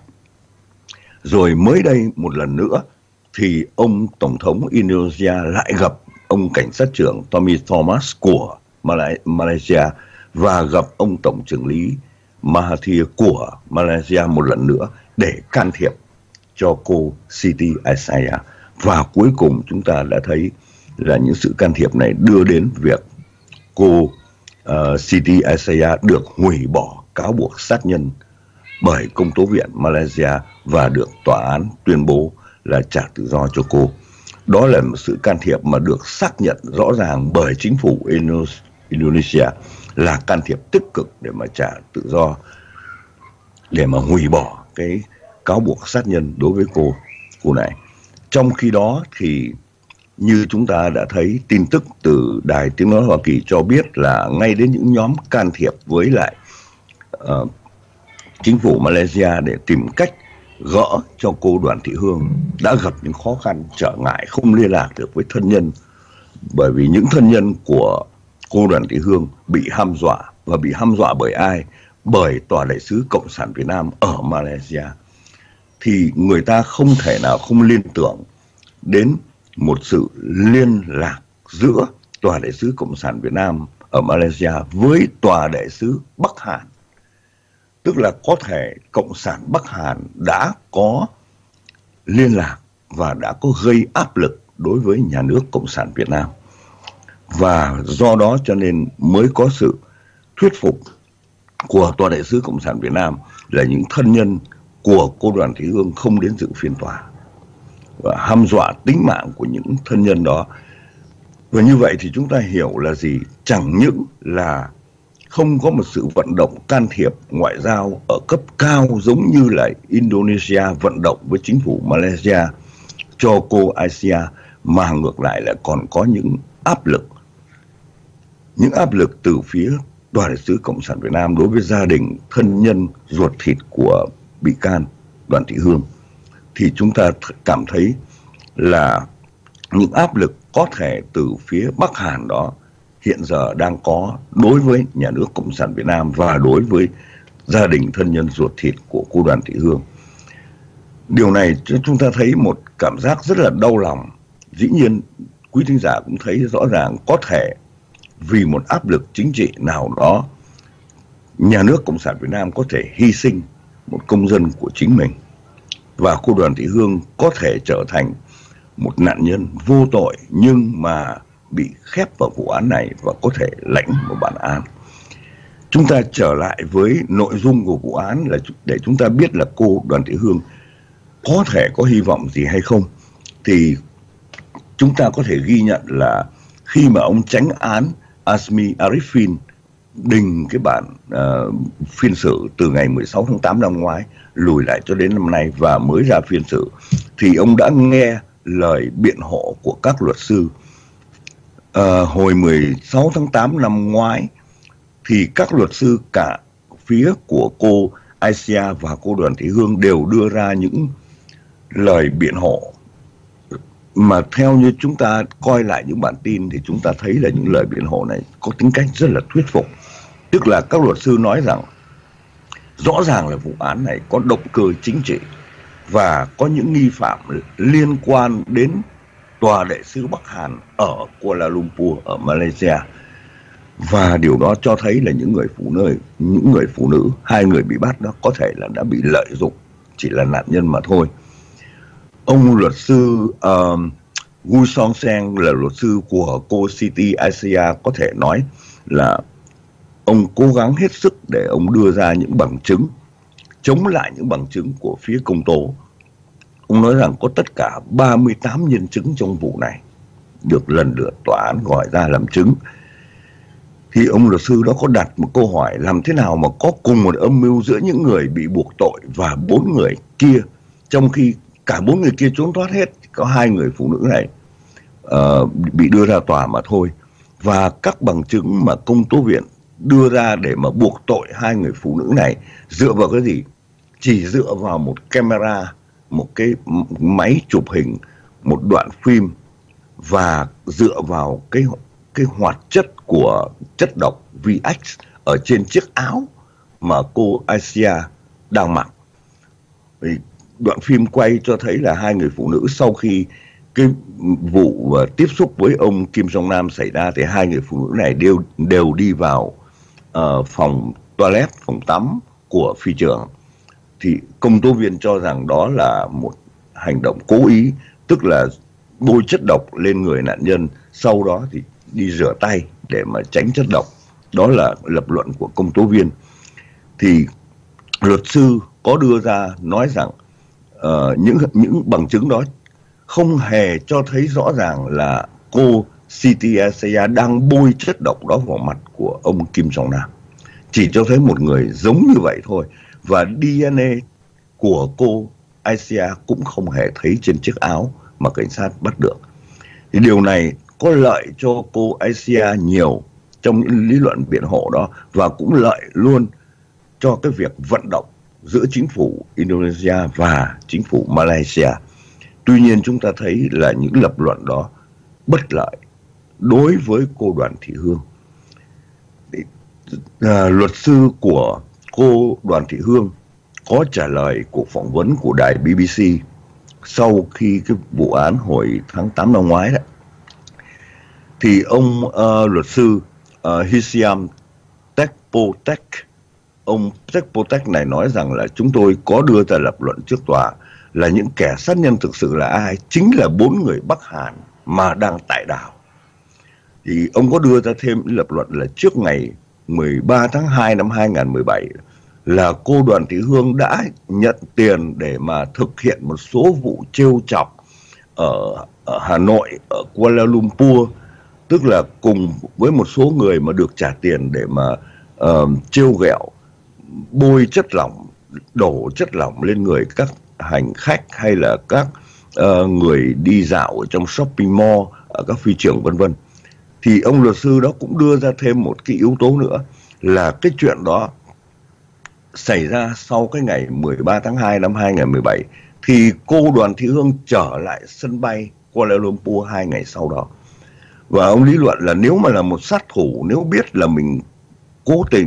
Rồi mới đây một lần nữa thì ông Tổng thống Indonesia lại gặp ông Cảnh sát trưởng Tommy Thomas của Malaysia và gặp ông Tổng trưởng lý Mahathir của Malaysia một lần nữa để can thiệp cho cô Siti Aisyah. Và cuối cùng chúng ta đã thấy là những sự can thiệp này đưa đến việc cô uh, Siti Aisyah được hủy bỏ cáo buộc sát nhân bởi công tố viện Malaysia và được tòa án tuyên bố là trả tự do cho cô. Đó là một sự can thiệp mà được xác nhận rõ ràng bởi chính phủ Indonesia là can thiệp tích cực để mà trả tự do, để mà hủy bỏ cái cáo buộc sát nhân đối với cô cô này. Trong khi đó thì như chúng ta đã thấy tin tức từ Đài Tiếng Nói Hoa Kỳ cho biết là ngay đến những nhóm can thiệp với lại uh, chính phủ Malaysia để tìm cách gỡ cho cô Đoàn Thị Hương đã gặp những khó khăn, trở ngại, không liên lạc được với thân nhân, bởi vì những thân nhân của cô Đoàn Thị Hương bị hăm dọa. Và bị hăm dọa bởi ai? Bởi Tòa đại sứ Cộng sản Việt Nam ở Malaysia. Thì người ta không thể nào không liên tưởng đến một sự liên lạc giữa Tòa đại sứ Cộng sản Việt Nam ở Malaysia với Tòa đại sứ Bắc Hàn. Tức là có thể Cộng sản Bắc Hàn đã có liên lạc và đã có gây áp lực đối với nhà nước Cộng sản Việt Nam. Và do đó cho nên mới có sự thuyết phục của Tòa đại sứ Cộng sản Việt Nam là những thân nhân của cô Đoàn Thị Hương không đến dự phiên tòa, và hăm dọa tính mạng của những thân nhân đó. Và như vậy thì chúng ta hiểu là gì? Chẳng những là không có một sự vận động can thiệp ngoại giao ở cấp cao giống như là Indonesia vận động với chính phủ Malaysia cho cô Aisyah, mà ngược lại là còn có những áp lực. Những áp lực từ phía Tòa đại sứ Cộng sản Việt Nam đối với gia đình, thân nhân, ruột thịt của bị can Đoàn Thị Hương. Thì chúng ta cảm thấy là những áp lực có thể từ phía Bắc Hàn đó hiện giờ đang có đối với nhà nước Cộng sản Việt Nam và đối với gia đình thân nhân ruột thịt của cô Đoàn Thị Hương. Điều này cho chúng ta thấy một cảm giác rất là đau lòng. Dĩ nhiên quý thính giả cũng thấy rõ ràng có thể vì một áp lực chính trị nào đó, nhà nước Cộng sản Việt Nam có thể hy sinh một công dân của chính mình, và cô Đoàn Thị Hương có thể trở thành một nạn nhân vô tội nhưng mà bị khép vào vụ án này và có thể lãnh một bản án. Chúng ta trở lại với nội dung của vụ án là để chúng ta biết là cô Đoàn Thị Hương có thể có hy vọng gì hay không. Thì chúng ta có thể ghi nhận là khi mà ông chánh án Azmi Arifin đình cái bản uh, phiên xử từ ngày mười sáu tháng tám năm ngoái lùi lại cho đến năm nay và mới ra phiên xử, thì ông đã nghe lời biện hộ của các luật sư. Uh, hồi mười sáu tháng tám năm ngoái thì các luật sư cả phía của cô Asia và cô Đoàn Thị Hương đều đưa ra những lời biện hộ mà theo như chúng ta coi lại những bản tin thì chúng ta thấy là những lời biện hộ này có tính cách rất là thuyết phục. Tức là các luật sư nói rằng rõ ràng là vụ án này có động cơ chính trị và có những nghi phạm liên quan đến tòa đại sứ Bắc Hàn ở Kuala Lumpur ở Malaysia. Và điều đó cho thấy là những người phụ nữ, những người phụ nữ, hai người bị bắt đó có thể là đã bị lợi dụng, chỉ là nạn nhân mà thôi. Ông luật sư uh, Gu Song Seng là luật sư của cô Siti Asia có thể nói là ông cố gắng hết sức để ông đưa ra những bằng chứng chống lại những bằng chứng của phía công tố. Ông nói rằng có tất cả ba mươi tám nhân chứng trong vụ này được lần lượt tòa án gọi ra làm chứng. Thì ông luật sư đó có đặt một câu hỏi làm thế nào mà có cùng một âm mưu giữa những người bị buộc tội và bốn người kia, trong khi cả bốn người kia trốn thoát hết, có hai người phụ nữ này uh, bị đưa ra tòa mà thôi. Và các bằng chứng mà công tố viện đưa ra để mà buộc tội hai người phụ nữ này dựa vào cái gì? Chỉ dựa vào một camera, một cái máy chụp hình, một đoạn phim, và dựa vào cái cái hoạt chất của chất độc vê ích ở trên chiếc áo mà cô Asia đang mặc. Đoạn phim quay cho thấy là hai người phụ nữ sau khi cái vụ tiếp xúc với ông Kim Jong Nam xảy ra thì hai người phụ nữ này đều đều đi vào uh, phòng toilet, phòng tắm của phi trưởng. Thì công tố viên cho rằng đó là một hành động cố ý, tức là bôi chất độc lên người nạn nhân, sau đó thì đi rửa tay để mà tránh chất độc. Đó là lập luận của công tố viên. Thì luật sư có đưa ra nói rằng uh, những những bằng chứng đó không hề cho thấy rõ ràng là cô Siti Asia đang bôi chất độc đó vào mặt của ông Kim Jong Nam, chỉ cho thấy một người giống như vậy thôi. Và đê en a của cô Asia cũng không hề thấy trên chiếc áo mà cảnh sát bắt được. Thì điều này có lợi cho cô Asia nhiều trong những lý luận biện hộ đó, và cũng lợi luôn cho cái việc vận động giữa chính phủ Indonesia và chính phủ Malaysia. Tuy nhiên chúng ta thấy là những lập luận đó bất lợi đối với cô Đoàn Thị Hương. À, luật sư của cô Đoàn Thị Hương có trả lời cuộc phỏng vấn của đài bê bê xê sau khi cái vụ án hồi tháng tám năm ngoái đó. Thì ông uh, luật sư uh, Hisham Tekpotek, ông Tekpotek này nói rằng là chúng tôi có đưa ra lập luận trước tòa là những kẻ sát nhân thực sự là ai? Chính là bốn người Bắc Hàn mà đang tại đảo. Thì ông có đưa ra thêm lập luận là trước ngày mười ba tháng hai năm hai nghìn không trăm mười bảy là cô Đoàn Thị Hương đã nhận tiền để mà thực hiện một số vụ trêu chọc ở, ở Hà Nội, ở Kuala Lumpur, tức là cùng với một số người mà được trả tiền để mà uh, trêu ghẹo, bôi chất lỏng, đổ chất lỏng lên người các hành khách hay là các uh, người đi dạo ở trong shopping mall, ở các phi trường vân vân. Thì ông luật sư đó cũng đưa ra thêm một cái yếu tố nữa là cái chuyện đó xảy ra sau cái ngày mười ba tháng hai năm hai nghìn không trăm mười bảy, thì cô Đoàn Thị Hương trở lại sân bay Kuala Lumpur hai ngày sau đó. Và ông lý luận là nếu mà là một sát thủ, nếu biết là mình cố tình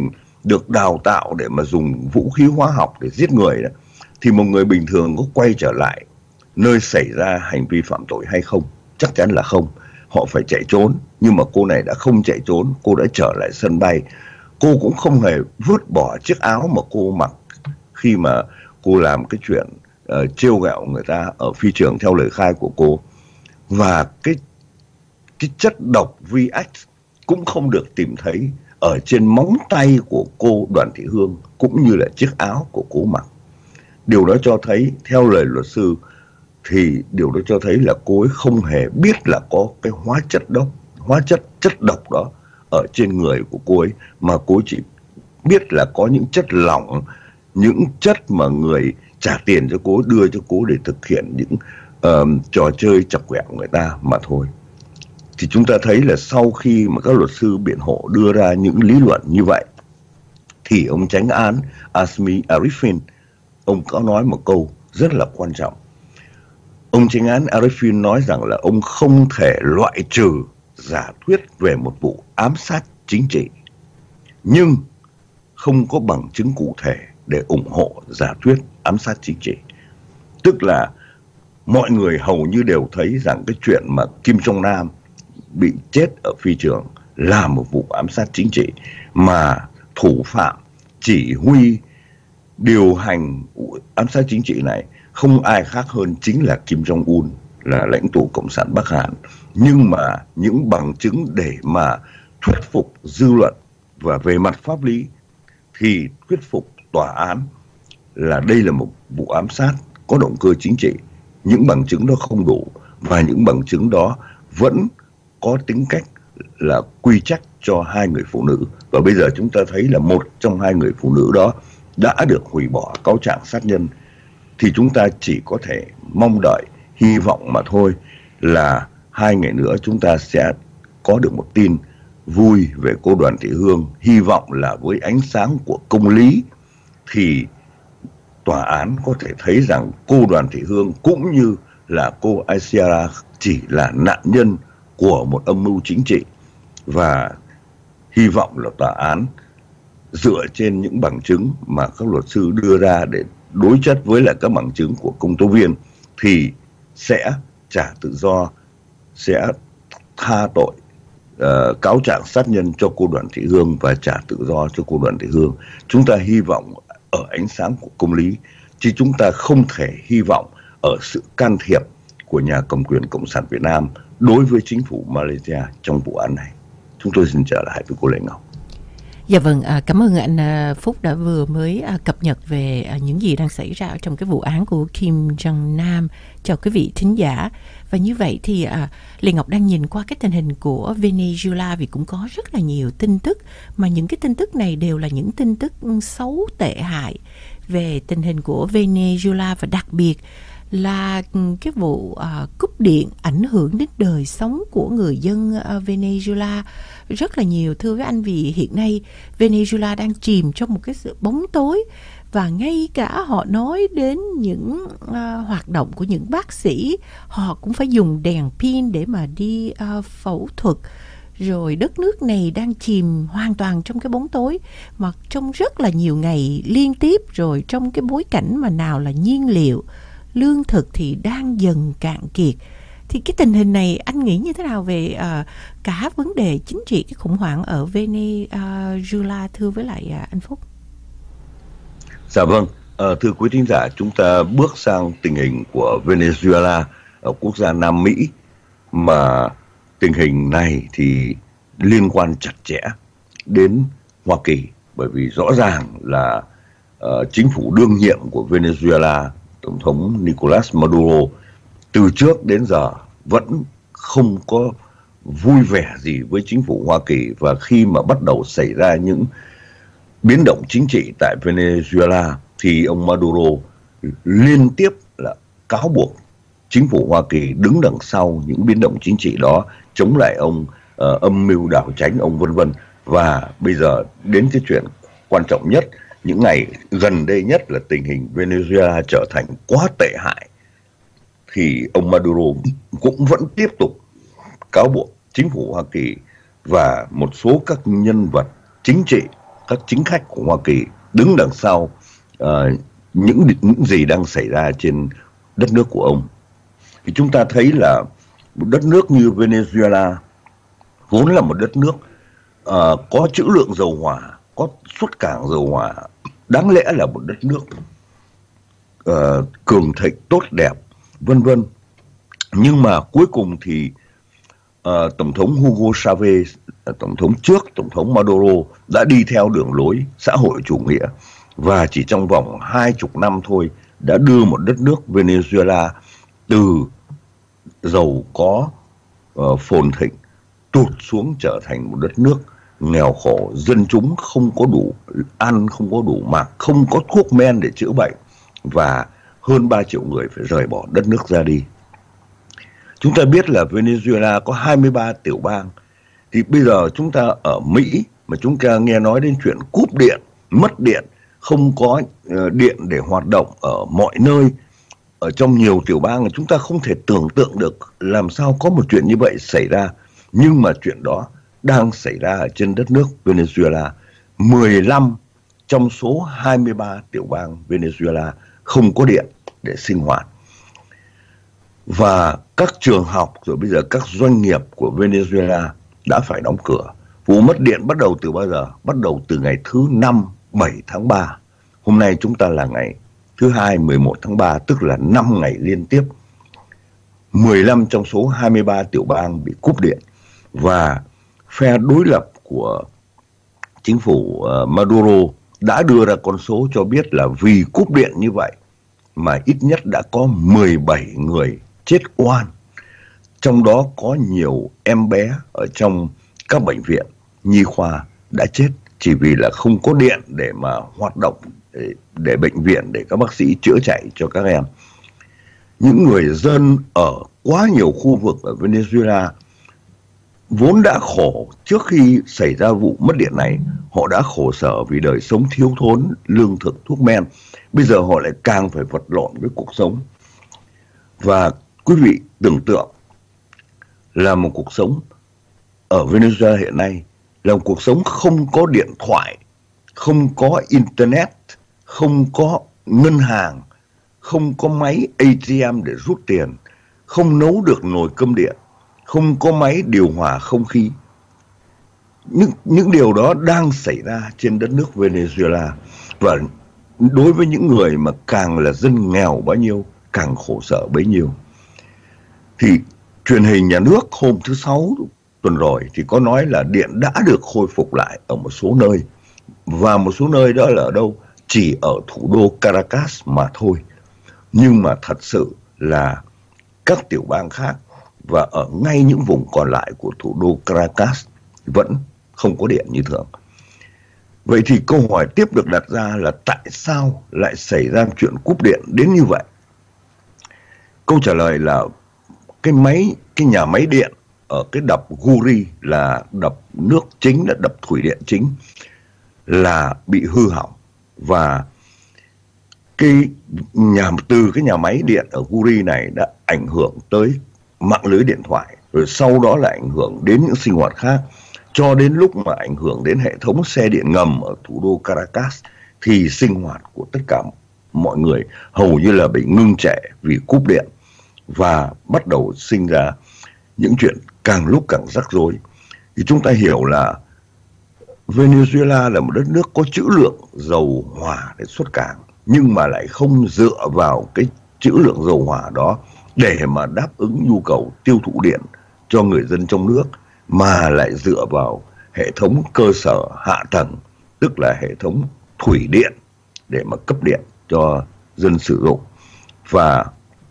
được đào tạo để mà dùng vũ khí hóa học để giết người đó, thì một người bình thường có quay trở lại nơi xảy ra hành vi phạm tội hay không? Chắc chắn là không. Họ phải chạy trốn, nhưng mà cô này đã không chạy trốn, cô đã trở lại sân bay. Cô cũng không hề vứt bỏ chiếc áo mà cô mặc khi mà cô làm cái chuyện uh, trêu ghẹo người ta ở phi trường theo lời khai của cô. Và cái, cái chất độc vê ích cũng không được tìm thấy ở trên móng tay của cô Đoàn Thị Hương cũng như là chiếc áo của cô mặc. Điều đó cho thấy, theo lời luật sư, thì điều đó cho thấy là cô ấy không hề biết là có cái hóa chất độc, hóa chất chất độc đó ở trên người của cô ấy, mà cô ấy chỉ biết là có những chất lỏng, những chất mà người trả tiền cho cô, đưa cho cô để thực hiện những uh, trò chơi chọc ghẹo người ta mà thôi. Thì chúng ta thấy là sau khi mà các luật sư biện hộ đưa ra những lý luận như vậy, thì ông chánh án Azmi Arifin, ông có nói một câu rất là quan trọng. Ông chánh án Arifin nói rằng là ông không thể loại trừ giả thuyết về một vụ ám sát chính trị, nhưng không có bằng chứng cụ thể để ủng hộ giả thuyết ám sát chính trị. Tức là mọi người hầu như đều thấy rằng cái chuyện mà Kim Jong Nam bị chết ở phi trường là một vụ ám sát chính trị, mà thủ phạm chỉ huy điều hành ám sát chính trị này không ai khác hơn chính là Kim Jong Un, là lãnh tụ Cộng sản Bắc Hàn. Nhưng mà những bằng chứng để mà thuyết phục dư luận và về mặt pháp lý thì thuyết phục tòa án là đây là một vụ ám sát có động cơ chính trị, những bằng chứng đó không đủ, và những bằng chứng đó vẫn có tính cách là quy trách cho hai người phụ nữ. Và bây giờ chúng ta thấy là một trong hai người phụ nữ đó đã được hủy bỏ cáo trạng sát nhân. Thì chúng ta chỉ có thể mong đợi, hy vọng mà thôi, là hai ngày nữa chúng ta sẽ có được một tin vui về cô Đoàn Thị Hương. Hy vọng là với ánh sáng của công lý thì tòa án có thể thấy rằng cô Đoàn Thị Hương cũng như là cô Aishera chỉ là nạn nhân của một âm mưu chính trị. Và hy vọng là tòa án dựa trên những bằng chứng mà các luật sư đưa ra để đối chất với lại các bằng chứng của công tố viên thì sẽ trả tự do, sẽ tha tội uh, cáo trạng sát nhân cho cô Đoàn Thị Hương và trả tự do cho cô Đoàn Thị Hương. Chúng ta hy vọng ở ánh sáng của công lý, chứ chúng ta không thể hy vọng ở sự can thiệp của nhà cầm quyền Cộng sản Việt Nam đối với chính phủ Malaysia trong vụ án này. Chúng tôi xin trở lại với cô Lê Ngọc. Dạ vâng, cảm ơn anh Phúc đã vừa mới cập nhật về những gì đang xảy ra trong cái vụ án của Kim Jong Nam cho quý vị thính giả. Và như vậy thì Lê Ngọc đang nhìn qua cái tình hình của Venezuela vì cũng có rất là nhiều tin tức, mà những cái tin tức này đều là những tin tức xấu tệ hại về tình hình của Venezuela, và đặc biệt là cái vụ uh, cúp điện ảnh hưởng đến đời sống của người dân uh, Venezuela rất là nhiều, thưa với anh, vì hiện nay Venezuela đang chìm trong một cái sự bóng tối, và ngay cả họ nói đến những uh, hoạt động của những bác sĩ, họ cũng phải dùng đèn pin để mà đi uh, phẫu thuật. Rồi đất nước này đang chìm hoàn toàn trong cái bóng tối mà trong rất là nhiều ngày liên tiếp, rồi trong cái bối cảnh mà nào là nhiên liệu, lương thực thì đang dần cạn kiệt. Thì cái tình hình này anh nghĩ như thế nào về uh, cả vấn đề chính trị, cái khủng hoảng ở Venezuela, thưa với lại uh, anh Phúc? Dạ vâng, à, thưa quý thính giả, chúng ta bước sang tình hình của Venezuela ở quốc gia Nam Mỹ, mà tình hình này thì liên quan chặt chẽ đến Hoa Kỳ, bởi vì rõ ràng là uh, chính phủ đương nhiệm của Venezuela, Tổng thống Nicolas Maduro, từ trước đến giờ vẫn không có vui vẻ gì với chính phủ Hoa Kỳ. Và khi mà bắt đầu xảy ra những biến động chính trị tại Venezuela thì ông Maduro liên tiếp là cáo buộc chính phủ Hoa Kỳ đứng đằng sau những biến động chính trị đó, chống lại ông, uh, âm mưu đảo tránh ông, vân vân. Và bây giờ đến cái chuyện quan trọng nhất, những ngày gần đây nhất là tình hình Venezuela trở thành quá tệ hại, thì ông Maduro cũng vẫn tiếp tục cáo buộc chính phủ Hoa Kỳ và một số các nhân vật chính trị các chính khách của Hoa Kỳ đứng đằng sau uh, những những gì đang xảy ra trên đất nước của ông. Thì chúng ta thấy là một đất nước như Venezuela vốn là một đất nước uh, có trữ lượng dầu hỏa, có xuất cảng dầu hỏa, đáng lẽ là một đất nước uh, cường thịnh, tốt đẹp, vân vân. Nhưng mà cuối cùng thì uh, Tổng thống Hugo Chavez, Tổng thống trước, Tổng thống Maduro đã đi theo đường lối xã hội chủ nghĩa, và chỉ trong vòng hai chục năm thôi đã đưa một đất nước Venezuela từ giàu có uh, phồn thịnh tụt xuống trở thành một đất nước nghèo khổ, dân chúng không có đủ ăn, không có đủ mặc, không có thuốc men để chữa bệnh, và hơn ba triệu người phải rời bỏ đất nước ra đi. Chúng ta biết là Venezuela có hai mươi ba tiểu bang, thì bây giờ chúng ta ở Mỹ mà chúng ta nghe nói đến chuyện cúp điện, mất điện, không có uh, điện để hoạt động ở mọi nơi, ở trong nhiều tiểu bang, chúng ta không thể tưởng tượng được làm sao có một chuyện như vậy xảy ra. Nhưng mà chuyện đó đang xảy ra ở trên đất nước Venezuela. mười lăm trong số hai mươi ba tiểu bang Venezuela không có điện để sinh hoạt. Và các trường học rồi bây giờ các doanh nghiệp của Venezuela đã phải đóng cửa. Vụ mất điện bắt đầu từ bao giờ? Bắt đầu từ ngày thứ năm, bảy tháng ba. Hôm nay chúng ta là ngày thứ hai, mười một tháng ba, tức là năm ngày liên tiếp. mười lăm trong số hai mươi ba tiểu bang bị cúp điện. Và phe đối lập của chính phủ uh, Maduro đã đưa ra con số cho biết là vì cúp điện như vậy mà ít nhất đã có mười bảy người chết oan. Trong đó có nhiều em bé ở trong các bệnh viện nhi khoa đã chết chỉ vì là không có điện để mà hoạt động, để, để bệnh viện, để các bác sĩ chữa chạy cho các em. Những người dân ở quá nhiều khu vực ở Venezuela vốn đã khổ trước khi xảy ra vụ mất điện này. Họ đã khổ sở vì đời sống thiếu thốn lương thực, thuốc men. Bây giờ họ lại càng phải vật lộn với cuộc sống. Và quý vị tưởng tượng là một cuộc sống ở Venezuela hiện nay là một cuộc sống không có điện thoại, không có internet, không có ngân hàng, không có máy a tê em để rút tiền, không nấu được nồi cơm điện, không có máy điều hòa không khí. Những, những điều đó đang xảy ra trên đất nước Venezuela. Và đối với những người mà càng là dân nghèo bao nhiêu, càng khổ sở bấy nhiêu. Thì truyền hình nhà nước hôm thứ Sáu tuần rồi thì có nói là điện đã được khôi phục lại ở một số nơi. Và một số nơi đó là ở đâu? Chỉ ở thủ đô Caracas mà thôi. Nhưng mà thật sự là các tiểu bang khác và ở ngay những vùng còn lại của thủ đô Caracas vẫn không có điện như thường. Vậy thì câu hỏi tiếp được đặt ra là tại sao lại xảy ra chuyện cúp điện đến như vậy? Câu trả lời là cái máy, cái nhà máy điện ở cái đập Guri là đập nước chính, là đập thủy điện chính, là bị hư hỏng. Và cái nhà từ cái nhà máy điện ở Guri này đã ảnh hưởng tới mạng lưới điện thoại, rồi sau đó là ảnh hưởng đến những sinh hoạt khác, cho đến lúc mà ảnh hưởng đến hệ thống xe điện ngầm ở thủ đô Caracas thì sinh hoạt của tất cả mọi người hầu như là bị ngưng trệ vì cúp điện, và bắt đầu sinh ra những chuyện càng lúc càng rắc rối. Thì chúng ta hiểu là Venezuela là một đất nước có trữ lượng dầu hỏa để xuất cảng, nhưng mà lại không dựa vào cái trữ lượng dầu hỏa đó để mà đáp ứng nhu cầu tiêu thụ điện cho người dân trong nước, mà lại dựa vào hệ thống cơ sở hạ tầng, tức là hệ thống thủy điện để mà cấp điện cho dân sử dụng. Và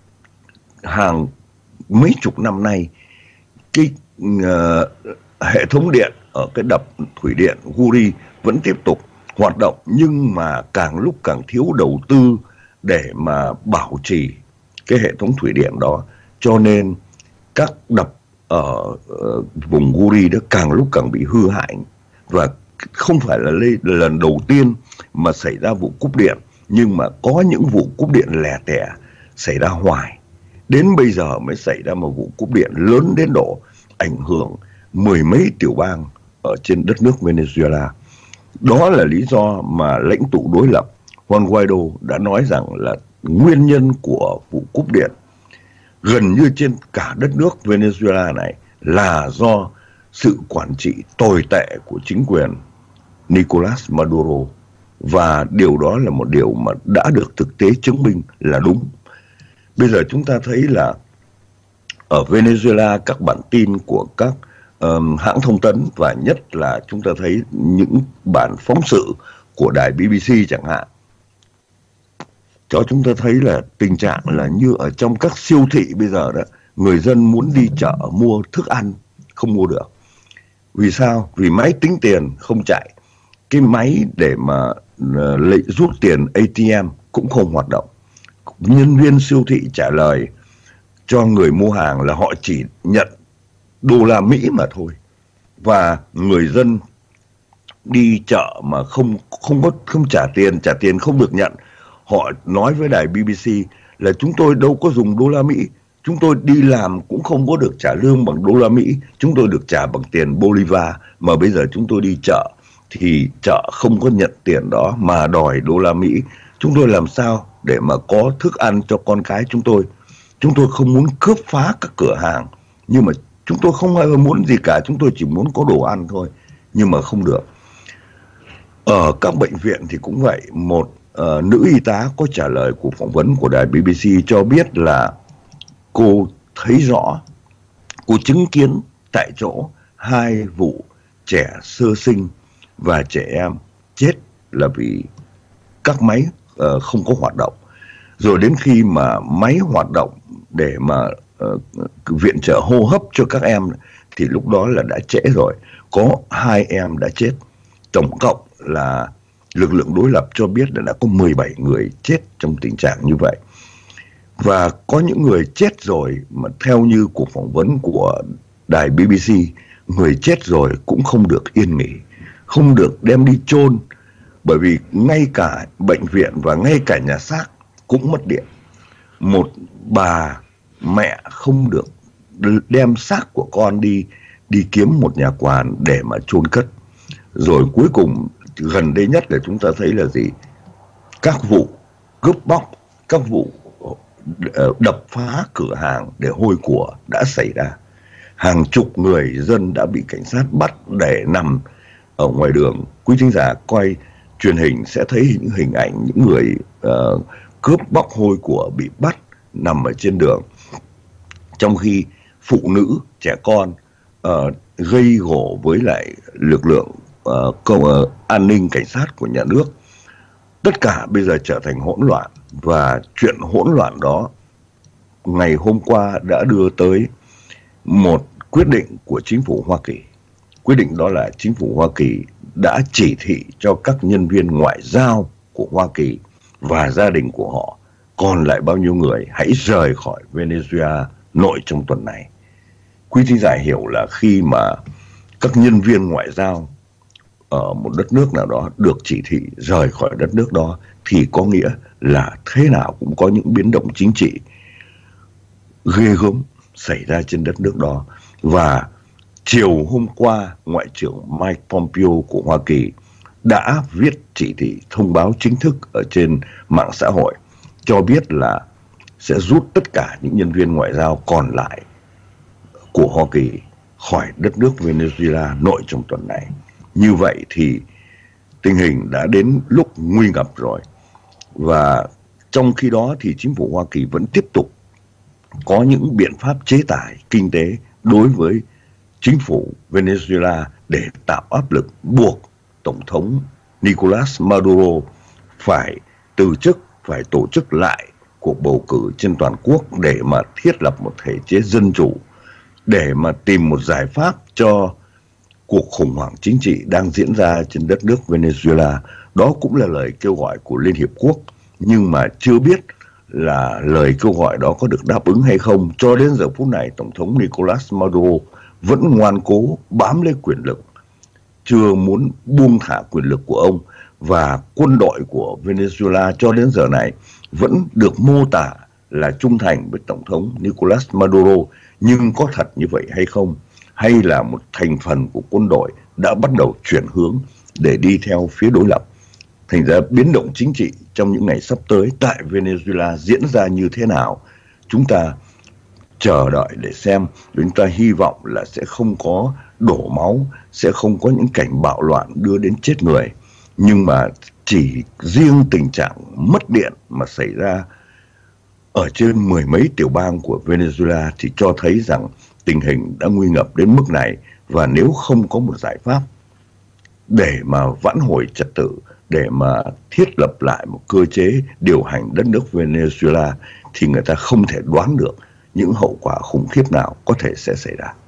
hàng mấy chục năm nay, cái uh, hệ thống điện ở cái đập thủy điện Guri vẫn tiếp tục hoạt động, nhưng mà càng lúc càng thiếu đầu tư để mà bảo trì cái hệ thống thủy điện đó, cho nên các đập ở uh, vùng Guri đó càng lúc càng bị hư hại. Và không phải là lần đầu tiên mà xảy ra vụ cúp điện, nhưng mà có những vụ cúp điện lẻ tẻ xảy ra hoài. Đến bây giờ mới xảy ra một vụ cúp điện lớn đến độ ảnh hưởng mười mấy tiểu bang ở trên đất nước Venezuela. Đó là lý do mà lãnh tụ đối lập Juan Guaido đã nói rằng là nguyên nhân của vụ cúp điện gần như trên cả đất nước Venezuela này là do sự quản trị tồi tệ của chính quyền Nicolas Maduro. Và điều đó là một điều mà đã được thực tế chứng minh là đúng. Bây giờ chúng ta thấy là ở Venezuela, các bản tin của các um, hãng thông tấn, và nhất là chúng ta thấy những bản phóng sự của đài bê bê xê chẳng hạn, cho chúng ta thấy là tình trạng là như ở trong các siêu thị bây giờ đó, người dân muốn đi chợ mua thức ăn không mua được. Vì sao? Vì máy tính tiền không chạy, cái máy để mà uh, lấy rút tiền a tê em cũng không hoạt động. Nhân viên siêu thị trả lời cho người mua hàng là họ chỉ nhận đô la Mỹ mà thôi. Và người dân đi chợ mà không không có không trả tiền, trả tiền không được nhận. Họ nói với đài bê bê xê là chúng tôi đâu có dùng đô la Mỹ, chúng tôi đi làm cũng không có được trả lương bằng đô la Mỹ, chúng tôi được trả bằng tiền Bolivar, mà bây giờ chúng tôi đi chợ thì chợ không có nhận tiền đó mà đòi đô la Mỹ. Chúng tôi làm sao để mà có thức ăn cho con cái chúng tôi? Chúng tôi không muốn cướp phá các cửa hàng, nhưng mà chúng tôi không ai muốn gì cả, chúng tôi chỉ muốn có đồ ăn thôi, nhưng mà không được. Ở các bệnh viện thì cũng vậy. Một uh, nữ y tá có trả lời cuộc phỏng vấn của đài bê bê xê cho biết là cô thấy rõ, cô chứng kiến tại chỗ hai vụ trẻ sơ sinh và trẻ em chết là vì các máy uh, không có hoạt động. Rồi đến khi mà máy hoạt động để mà uh, viện trợ hô hấp cho các em thì lúc đó là đã trễ rồi. Có hai em đã chết. Tổng cộng là lực lượng đối lập cho biết là đã có mười bảy người chết trong tình trạng như vậy. Và có những người chết rồi mà theo như cuộc phỏng vấn của đài bê bê xê, người chết rồi cũng không được yên nghỉ, không được đem đi chôn, bởi vì ngay cả bệnh viện và ngay cả nhà xác cũng mất điện. Một bà mẹ không được đem xác của con đi đi kiếm một nhà quàn để mà chôn cất. Rồi cuối cùng gần đây nhất là chúng ta thấy là gì? Các vụ cướp bóc, các vụ đập phá cửa hàng để hôi của đã xảy ra. Hàng chục người dân đã bị cảnh sát bắt để nằm ở ngoài đường. Quý thính giả coi truyền hình sẽ thấy những hình ảnh những người uh, cướp bóc hôi của bị bắt nằm ở trên đường. Trong khi phụ nữ, trẻ con uh, gây gổ với lại lực lượng uh, công, uh, an ninh cảnh sát của nhà nước. Tất cả bây giờ trở thành hỗn loạn. Và chuyện hỗn loạn đó ngày hôm qua đã đưa tới một quyết định của chính phủ Hoa Kỳ. Quyết định đó là chính phủ Hoa Kỳ đã chỉ thị cho các nhân viên ngoại giao của Hoa Kỳ và gia đình của họ, còn lại bao nhiêu người, hãy rời khỏi Venezuela nội trong tuần này. Quý thính giả hiểu là khi mà các nhân viên ngoại giao ở một đất nước nào đó được chỉ thị rời khỏi đất nước đó thì có nghĩa là thế nào cũng có những biến động chính trị ghê gớm xảy ra trên đất nước đó. Và chiều hôm qua, Ngoại trưởng Mike Pompeo của Hoa Kỳ đã viết chỉ thị thông báo chính thức ở trên mạng xã hội cho biết là sẽ rút tất cả những nhân viên ngoại giao còn lại của Hoa Kỳ khỏi đất nước Venezuela nội trong tuần này. Như vậy thì tình hình đã đến lúc nguy ngập rồi. Và trong khi đó thì chính phủ Hoa Kỳ vẫn tiếp tục có những biện pháp chế tài kinh tế đối với chính phủ Venezuela để tạo áp lực buộc Tổng thống Nicolas Maduro phải từ chức, phải tổ chức lại cuộc bầu cử trên toàn quốc để mà thiết lập một thể chế dân chủ, để mà tìm một giải pháp cho cuộc khủng hoảng chính trị đang diễn ra trên đất nước Venezuela. Đó cũng là lời kêu gọi của Liên Hiệp Quốc, nhưng mà chưa biết là lời kêu gọi đó có được đáp ứng hay không. Cho đến giờ phút này, Tổng thống Nicolas Maduro vẫn ngoan cố bám lấy quyền lực, chưa muốn buông thả quyền lực của ông. Và quân đội của Venezuela cho đến giờ này vẫn được mô tả là trung thành với Tổng thống Nicolas Maduro. Nhưng có thật như vậy hay không? Hay là một thành phần của quân đội đã bắt đầu chuyển hướng để đi theo phía đối lập. Thành ra biến động chính trị trong những ngày sắp tới tại Venezuela diễn ra như thế nào, chúng ta chờ đợi để xem. Chúng ta hy vọng là sẽ không có đổ máu, sẽ không có những cảnh bạo loạn đưa đến chết người. Nhưng mà chỉ riêng tình trạng mất điện mà xảy ra ở trên mười mấy tiểu bang của Venezuela thì cho thấy rằng tình hình đã nguy ngập đến mức này. Và nếu không có một giải pháp để mà vãn hồi trật tự, để mà thiết lập lại một cơ chế điều hành đất nước Venezuela thì người ta không thể đoán được những hậu quả khủng khiếp nào có thể sẽ xảy ra.